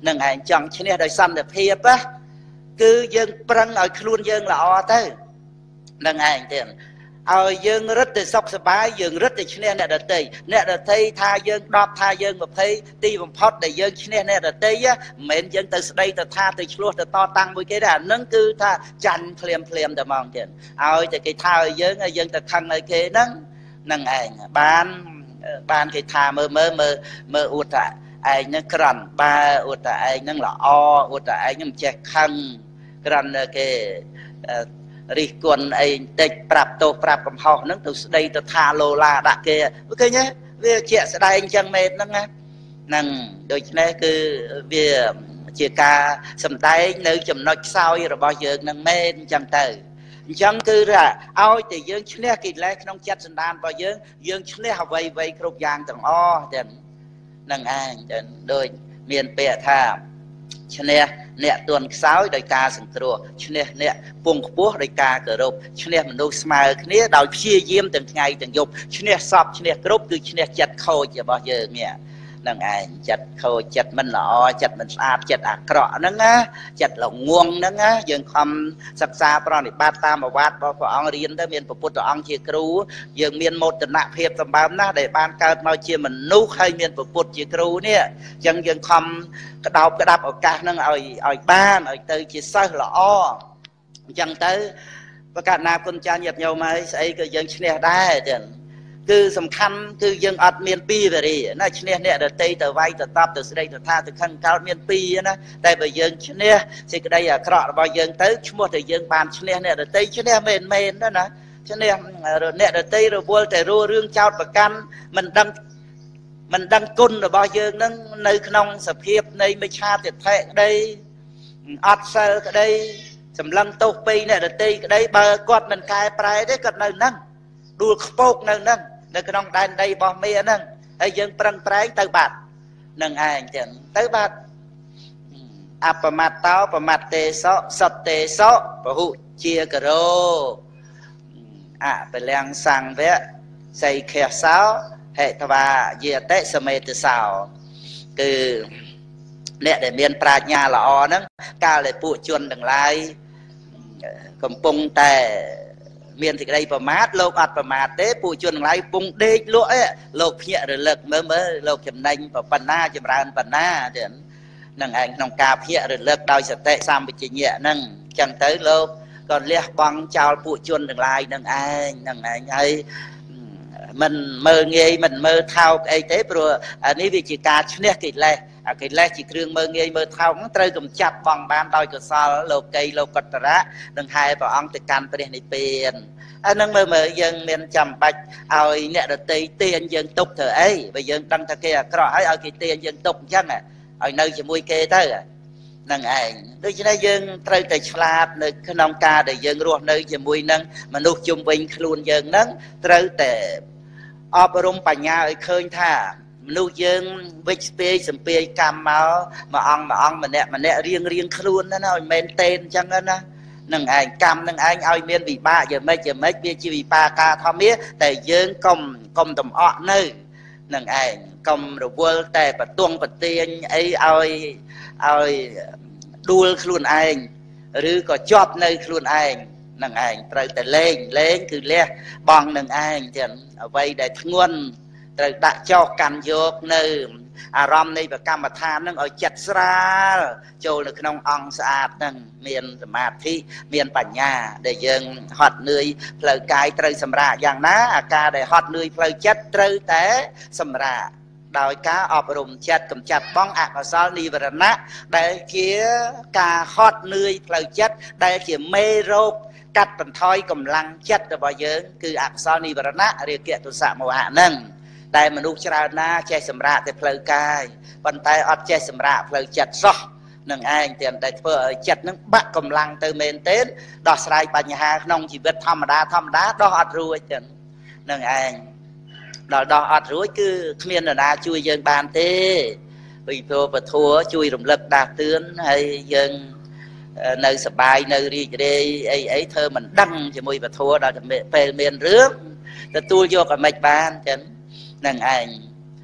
នឹងឯងចង់ឈ្នះដោយសន្តិភាពណាគឺយើងប្រឹងឲ្យខ្លួនយើងល្អទៅនឹងឯងទៀតឲ្យយើងរឹតទៅសុខសប្បាយយើងរឹតទៅឈ្នះអ្នកដទៃអ្នកដទៃថាយើងដប់ថាយើងម្ភៃទីបំផុតដែលយើងឈ្នះអ្នកដទៃមិនមែនយើងទៅស្ដីទៅថាទៅឆ្លោះទៅតតាំងមួយគេទេអានឹងគឺថាចាញ់ភ្លាមភ្លាមតែហ្មងទៀតឲ្យតែគេថាឲ្យយើងឲ្យយើងទៅខឹងឲ្យគេហ្នឹងនឹងឯងបានបានគេថាមើលមើលមើលមើលអួតថាឯងហ្នឹងក្រន់បើអួតថាឯងហ្នឹងល្អអួតថាឯងហ្នឹងមិនចេះខឹងក្រន់គេរិះគន់អីបន្តិចប្រាប់ទោសប្រាប់កំហុសហ្នឹងទៅស្ដីទៅថាលោឡាដាក់គេឃើញទេវាជាក់ស្ដែងអញ្ចឹងមែនហ្នឹងណាហ្នឹងដូច្នេះគឺវាជាការសំដែងនៅចំណុចខ្សោយរបស់យើងហ្នឹងមែនអញ្ចឹងទៅអញ្ចឹងគឺថាឲ្យតែយើងឈ្នះកិលេសក្នុងចិត្តសន្តានរបស់យើងយើងឈ្នះអ្វីអ្វីគ្រប់យ៉ាងទាំងអស់ទាំងនឹងឯងដូចមានពាក្យថាឈ្នះអ្នកទន់ខ្សោយដោយការសង្គ្រោះឈ្នះអ្នកពងខ្ពស់ដោយការគោរពឈ្នះមនុស្សស្មើគ្នាដោយព្យាយាមទាំងថ្ងៃទាំងយប់ឈ្នះសពឈ្នះគ្រប់គឺឈ្នះចិត្តខូចរបស់យើងនេះនឹងឯងចិត្តខូចចិត្តមិនល្អចិត្តមិនស្អាតចិត្តអាក្រក់ហ្នឹងណាចិត្តល្ងងហ្នឹងណាយើងខំសិក្សាប្រណិប័តតាមប្រវត្តិរបស់ព្រះអង្គរៀនទៅមានព្រះពុទ្ធអង្គជាគ្រូយើងមានមោទនភាពសម្បើមណាស់ដែលបានកើតមកជាមនុស្សហើយមានព្រះពុទ្ធជាគ្រូនេះអញ្ចឹងយើងខំក្តោបក្តាប់ឱកាសហ្នឹងឲ្យឲ្យបានឲ្យទៅជាសិស្សល្អអញ្ចឹងទៅប្រកាសណាគុណចាស់ញាតិញោមហើយស្អីក៏យើងឈ្នះដែរចឹងគឺសំខាន់គឺយើងអត់មានពីរវេរីណាឈ្នះអ្នកដតីទៅវាយទៅតបទៅស្ដីទៅថាទៅខឹងកោតមានពីរណាតែបើយើងឈ្នះសេចក្តីអាក្រក់របស់យើងទៅឈ្មោះតែយើងបានឈ្នះអ្នកដតីឈ្នះមែនមែនណាណាឈ្នះអ្នកដតីរវល់តែរੂរឿងចោតប្រកាន់មិនដឹងមិនដឹងគុណរបស់យើងនឹងនៅក្នុងសភាពនៃមិច្ឆាទិដ្ឋិក្តីអត់សិលក្តីសម្លឹងទោសពីអ្នកដតីក្តីបើគាត់មិនកែប្រែទេគាត់នៅហ្នឹងដួលខ្ពកនៅហ្នឹងនៅក្នុងដែនដីរបស់មេហ្នឹងហើយយើងប្រឹងប្រែងទៅបាត់នឹងឯងចឹងទៅបាត់អបមត្តោបមត្តទេសោសតទេសោពហុជាករោអពលំសង្វៈសៃខេសោហេតវាយតិសមេតសោគឺអ្នកដែលមានប្រាជ្ញាល្អហ្នឹងកាលដែលពួកជនទាំងឡាយកំពុងតែមានសេចក្តីប្រមាទលោកអត់ប្រមាទទេពួកជនទាំងឡាយពងដេកលក់ឯងលោកភ្ញាក់រលឹកមើលមើលលោកចំណេញប៉ុណ្ណាចម្រើនប៉ុណ្ណាទៀតនឹងឯងក្នុងការភ្ញាក់រលឹកដោយសតិសម្បជញ្ញៈហ្នឹងអញ្ចឹងទៅលោកក៏លះបង់ចោលពួកជនទាំងឡាយនឹងឯងនឹងឯងហើយមិនមើលងាយមិនមើលថោកអីទេព្រោះនេះវាជាការឈ្នះកិលេសអាកិលេសជាគ្រឿងមើលងាយមើលថោកត្រូវកំចាត់បងបានដោយកុសលលោកីលោកតរៈនឹងហែព្រះអង្គទៅកាន់ព្រះនិព្វានហើយនឹងមើលមើលយើងមានចាំបាច់ឲ្យអ្នកដតីទាញយើងទុកធ្វើអីបើយើងដឹងថាគេអាក្រក់ហើយឲ្យគេទាញយើងទុកអញ្ចឹងឲ្យនៅជាមួយគេទៅនឹងឯងដូច្នេះយើងត្រូវតែឆ្លាតនៅក្នុងការដែលយើងរស់នៅជាមួយនឹងមនុស្សជុំវិញខ្លួនយើងនឹងត្រូវតែអប់រំបញ្ញាឲ្យឃើញថាមនុស្សយើងវិជ្ជពេកសំពាយកម្មមកមួយអង្គមួយអង្គម្នាក់ម្នាក់រៀងរៀងខ្លួនណាណាឲ្យមែនតេនអញ្ចឹងណានឹងឯងកម្មនឹងឯងឲ្យមានវិបាកយ៉ាងម៉េចយ៉ាងម៉េចវាជាវិបាកធម្មតាតែយើងកុំកុំតំអក់នៅនឹងឯងកុំរវល់តែបទងបទាញអីឲ្យឲ្យដួលខ្លួនឯងឬក៏ជាប់នៅខ្លួនឯងនឹងឯងត្រូវតែលេងលេងគឺលះបង់នឹងឯងទាំងអ្វីដែលធ្ងន់ត្រូវដាក់ចោលកាន់យកនៅអារម្មណ៍នៃប្រកម្មដ្ឋាននឹងឲ្យចិត្តស្រាលចូលនៅក្នុងអង្គស្អាតនឹងមានសមាធិមានបញ្ញាដែលយើងហត់នឿយផ្លូវកាយត្រូវសម្រាកយ៉ាងណាអាការដែលហត់នឿយផ្លូវចិត្តត្រូវតែសម្រាកដោយការអប់រំចិត្តកម្ចាត់បងអកុសលនិវរណៈដែលជាការហត់នឿយផ្លូវចិត្តដែលជាមេរោគកាត់បន្ថយកម្លាំងចិត្តរបស់យើងគឺអកុសលនិវរណៈរាគៈទុសៈមោហៈនឹងតែមនុស្សច្រើនណាចេះសម្រាកតែផ្លូវកាយប៉ុន្តែអត់ចេះសម្រាកផ្លូវចិត្តសោះនឹងឯងទាំងតែធ្វើឲ្យចិត្តនឹងបាក់កម្លាំងទៅមែនទេដោះស្រាយបញ្ហាក្នុងជីវិតធម្មតាធម្មតាដោះអត់រួចទេនឹងឯងដល់ដោះអត់រួចគឺគ្មាននរណាជួយយើងបានទេពីព្រោះពធัวជួយរំលឹកដាស់តឿនហើយយើងនៅសបាយនៅរីករាយអីអីធ្វើមិនដឹងជាមួយពធัวដល់ពេលមានរឿងទទួលយកឲ្យមិនបានចឹងនឹងឯង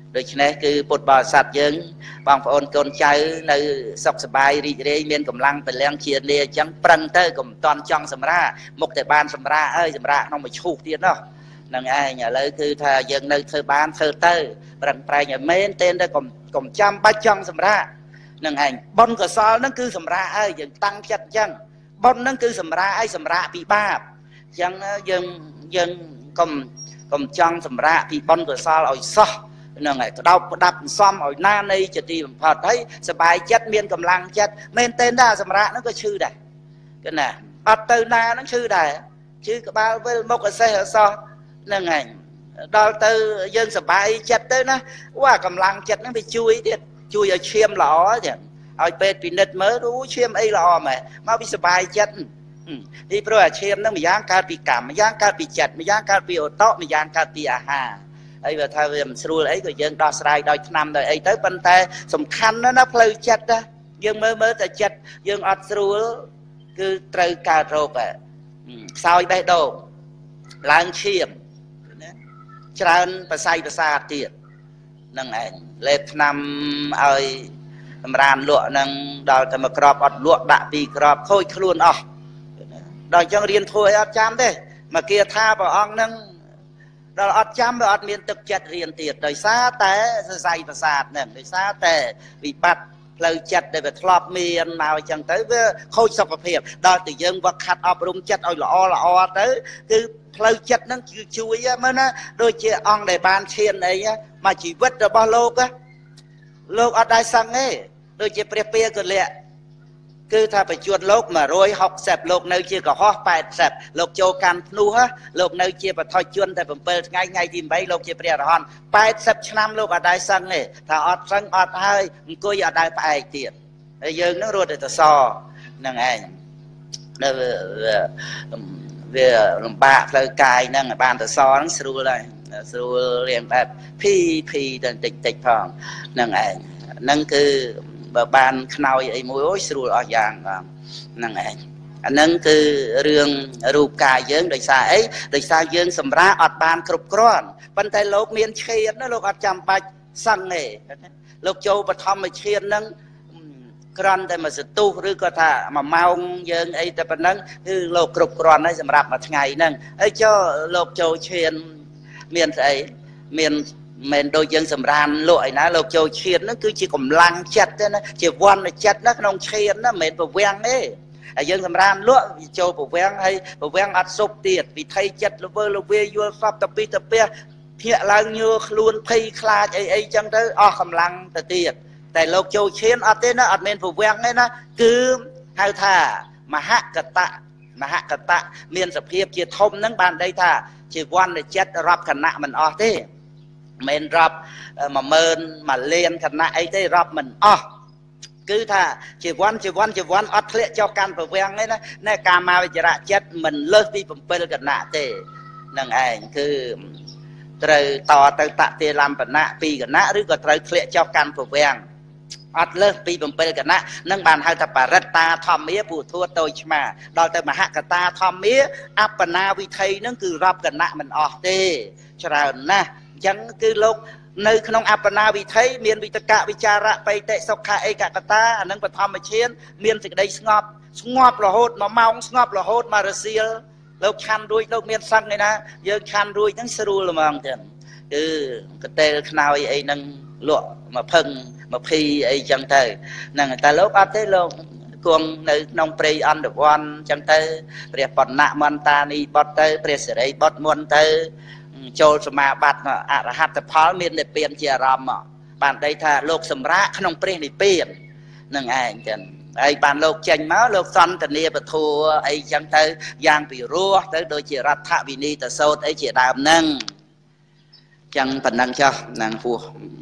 ដូច្នេះគឺពុទ្ធបរិស័ទយើងបងប្អូនកូនចៅនៅសុខសប្បាយរីករាយមានកម្លាំងពលំជាលាអញ្ចឹងប្រឹងទៅកុំតន់ចង់សម្រាមុខតែបានសម្រាអើយសម្រាក្នុងមួយឈូសទៀតនោះនឹងឯងឥឡូវគឺថាយើងនៅធ្វើបានធ្វើទៅប្រឹងប្រែងឲ្យមែនទេទៅកុំកុំចាំបាច់ចង់សម្រានឹងឯងបុណ្យកុសលហ្នឹងគឺសម្រាអើយយើងតាំងចិត្តអញ្ចឹងបុណ្យហ្នឹងគឺសម្រាឲ្យសម្រាពីបាបអញ្ចឹងយើងយើងកុំកុំចង់សម្រាពីបុណ្យកុសលឲ្យសោះហ្នឹងហើយក្តោបក្តាប់សំឲ្យណានៃជាទីបំផុតហើយសบายចិត្តមានកម្លាំងចិត្តមែនទេដែរសម្រាប់ហ្នឹងក៏ឈឺដែរគឺណាអត់ទៅណាហ្នឹងឈឺដែរឈឺក្បាលវិលមុខអសេះអសោះហ្នឹងហើយដល់ទៅយើងសบายចិត្តទៅណាអូអាកម្លាំងចិត្តហ្នឹងវាជួយទៀតជួយឲ្យឈាមល្អចឹងឲ្យពេទ្យពិនិត្យមើលអូឈាមអីល្អមែនមកវាសบายចិត្តទីព្រោះអាឈាមហ្នឹងម្យ៉ាងកើតពីកម្មម្យ៉ាងកើតពីចិត្តម្យ៉ាងកើតពីអូតម្យ៉ាងកើតពីអាហារហើយបើថាវាមិនស្រួលអីក៏យើងដោះស្រាយដោយថ្នាំដោយអីទៅប៉ុន្តែសំខាន់ណាស់ណាផ្លូវចិត្តណាយើងមើលមើលតែចិត្តយើងអត់ស្រួលគឺត្រូវកើតរោគខ្សោយបេះដូងឡើងឈាមច្រើនប្រស័យប្រសាទទៀតនឹងឯងលេបថ្នាំឲ្យសម្រានលក់នឹងដល់តែមួយក្របអត់លក់ដាក់ពីរក្របខូចខ្លួនអស់ដល់អញ្ចឹងរៀនធ្វើឲ្យអត់ចាំទេមកគាថាព្រះអង្គនឹងដល់អត់ចាំវាអត់មានទឹកចិត្តរៀនទៀតដោយសារតែសរសៃប្រសាទហ្នឹងដោយសារតែវិបត្តិផ្លូវចិត្តដែលវាធ្លាប់មានមកអញ្ចឹងទៅវាខូចសុខភាពដល់តែយើងវឹកខាត់អប់រំចិត្តឲ្យល្អល្អទៅគឺផ្លូវចិត្តហ្នឹងគឺជួយមើលណាដូចជាអង្គដែលបានឈានអីមកជីវិតរបស់លោកលោកអត់ដែរសឹងទេដូចជាព្រះពាកលៈគឺថាបច្ចុប្បន្នលោកមួយរយហកសិបលោកនៅជាកុហកแปดสิบលោកចូលកាន់ភ្នោះលោកនៅជាបឋមជនតែbảyថ្ងៃថ្ងៃទីeightលោកជាព្រះអរហន្តแปดสิบឆ្នាំលោកអត់ដែរសឹងទេថាអត់សឹងអត់ហើយអង្គុយអត់ដែរផ្អែកទៀតហើយយើងនឹងរត់តែតសនឹងឯងនៅវាលំបាកផ្លូវកាយហ្នឹងបានតសហ្នឹងស្រួលហើយស្រួលរៀងបែបភីភីទៅតិចតិចផងនឹងឯងហ្នឹងគឺបើបានខ្នើយអីមួយអូយស្រួលអស់យ៉ាងបងហ្នឹងឯងអាហ្នឹងគឺរឿងរូបកាយយើងដោយសារអីដោយសារយើងសម្រាអត់បានគ្រប់គ្រាន់ប៉ុន្តែលោកមានឈានណាលោកអត់ចាំបាច់សឹងទេលោកចូលបឋមឈានហ្នឹងគ្រាន់តែមួយសន្ទុះឬក៏ថាមួយម៉ោងយើងអីតែប៉ុណ្ណឹងគឺលោកគ្រប់គ្រាន់ហើយសម្រាប់មួយថ្ងៃហ្នឹងហើយចុះលោកចូលឈានមានស្អីមានមិនដូចយើងសម្រានលក់ឯណាលោកចូលឈានហ្នឹងគឺជាកម្លាំងចិត្តទេណាជាវណ្ណចិត្តណាក្នុងឈានណាមិនមែនប្រវាំងទេហើយយើងសម្រានលក់វាចូលប្រវាំងហើយប្រវាំងអត់សុបទៀតវិថីចិត្តលវើលវាយល់សពតពីតពះភាកឡើងញើខ្លួនភ័យខ្លាចអីអីចឹងទៅអស់កម្លាំងទៅទៀតតែលោកចូលឈានអត់ទេណាអត់មែនប្រវាំងទេណាគឺហៅថាមហកតៈមហកតៈមានសភាពជាធំហ្នឹងបានន័យថាជាវណ្ណចិត្តរាប់គណៈមិនអស់ទេមិនរាប់មួយម៉ឺនមួយលានគណៈអីទេរាប់មិនអស់គឺថាជីវ័នជីវ័នជីវ័នអត់ធ្លាក់ចុះកាន់ប្រវាំងទេណាណែកាមាវិជ្ជរចិត្តមិនលើសពីbảyគណៈទេនឹងឯងគឺត្រូវតទៅតតិលំបណៈពីរគណៈឬក៏ត្រូវធ្លាក់ចុះកាន់ប្រវាំងអត់លើសពីbảyគណៈនឹងបានហៅថាបរិត្តាធម្មាពុធัวតូចឆ្មាដល់ទៅមហកតាធម្មាអបណាវិថីនឹងគឺរាប់គណៈមិនអស់ទេច្រើនណាស់អញ្ចឹងគឺលោកនៅក្នុងអបណាវិថីមានវិតកវិចារៈបៃតិសុខៈឯកកតាអានឹងបឋមឈានមានសេចក្តីស្ងប់ស្ងប់រហូតមួយម៉ោងស្ងប់រហូតមករសៀលលោកឆាន់រួចលោកមានសឹងឯណាយើងឆាន់រួចហ្នឹងស្រួលហ្មងចឹងគឺកតេលខ្នើយអីហ្នឹងលក់មកផឹងមកភីអីចឹងទៅហ្នឹងតែលោកអត់ទេលោកគង់នៅក្នុងព្រៃអន្តវ័នចឹងទៅព្រះបណ្ណៈមន្តានីបុត្រទៅព្រះសិរីបុត្រមុនទៅចូលសមាបត្តិអរហត្តផលមាននិព្វានជាអារម្មណ៍បានន័យថាលោកសម្រាកក្នុងព្រះនិព្វាននឹងឯងចឹងហើយបានលោកចេញមកលោកសន្តានាពធัวអីចឹងទៅយ៉ាងពីរោះទៅដូចជារដ្ឋវិនីតសោតអីជាដើមហ្នឹងចឹងប៉ុណ្ណឹងចុះហ្នឹងពោះ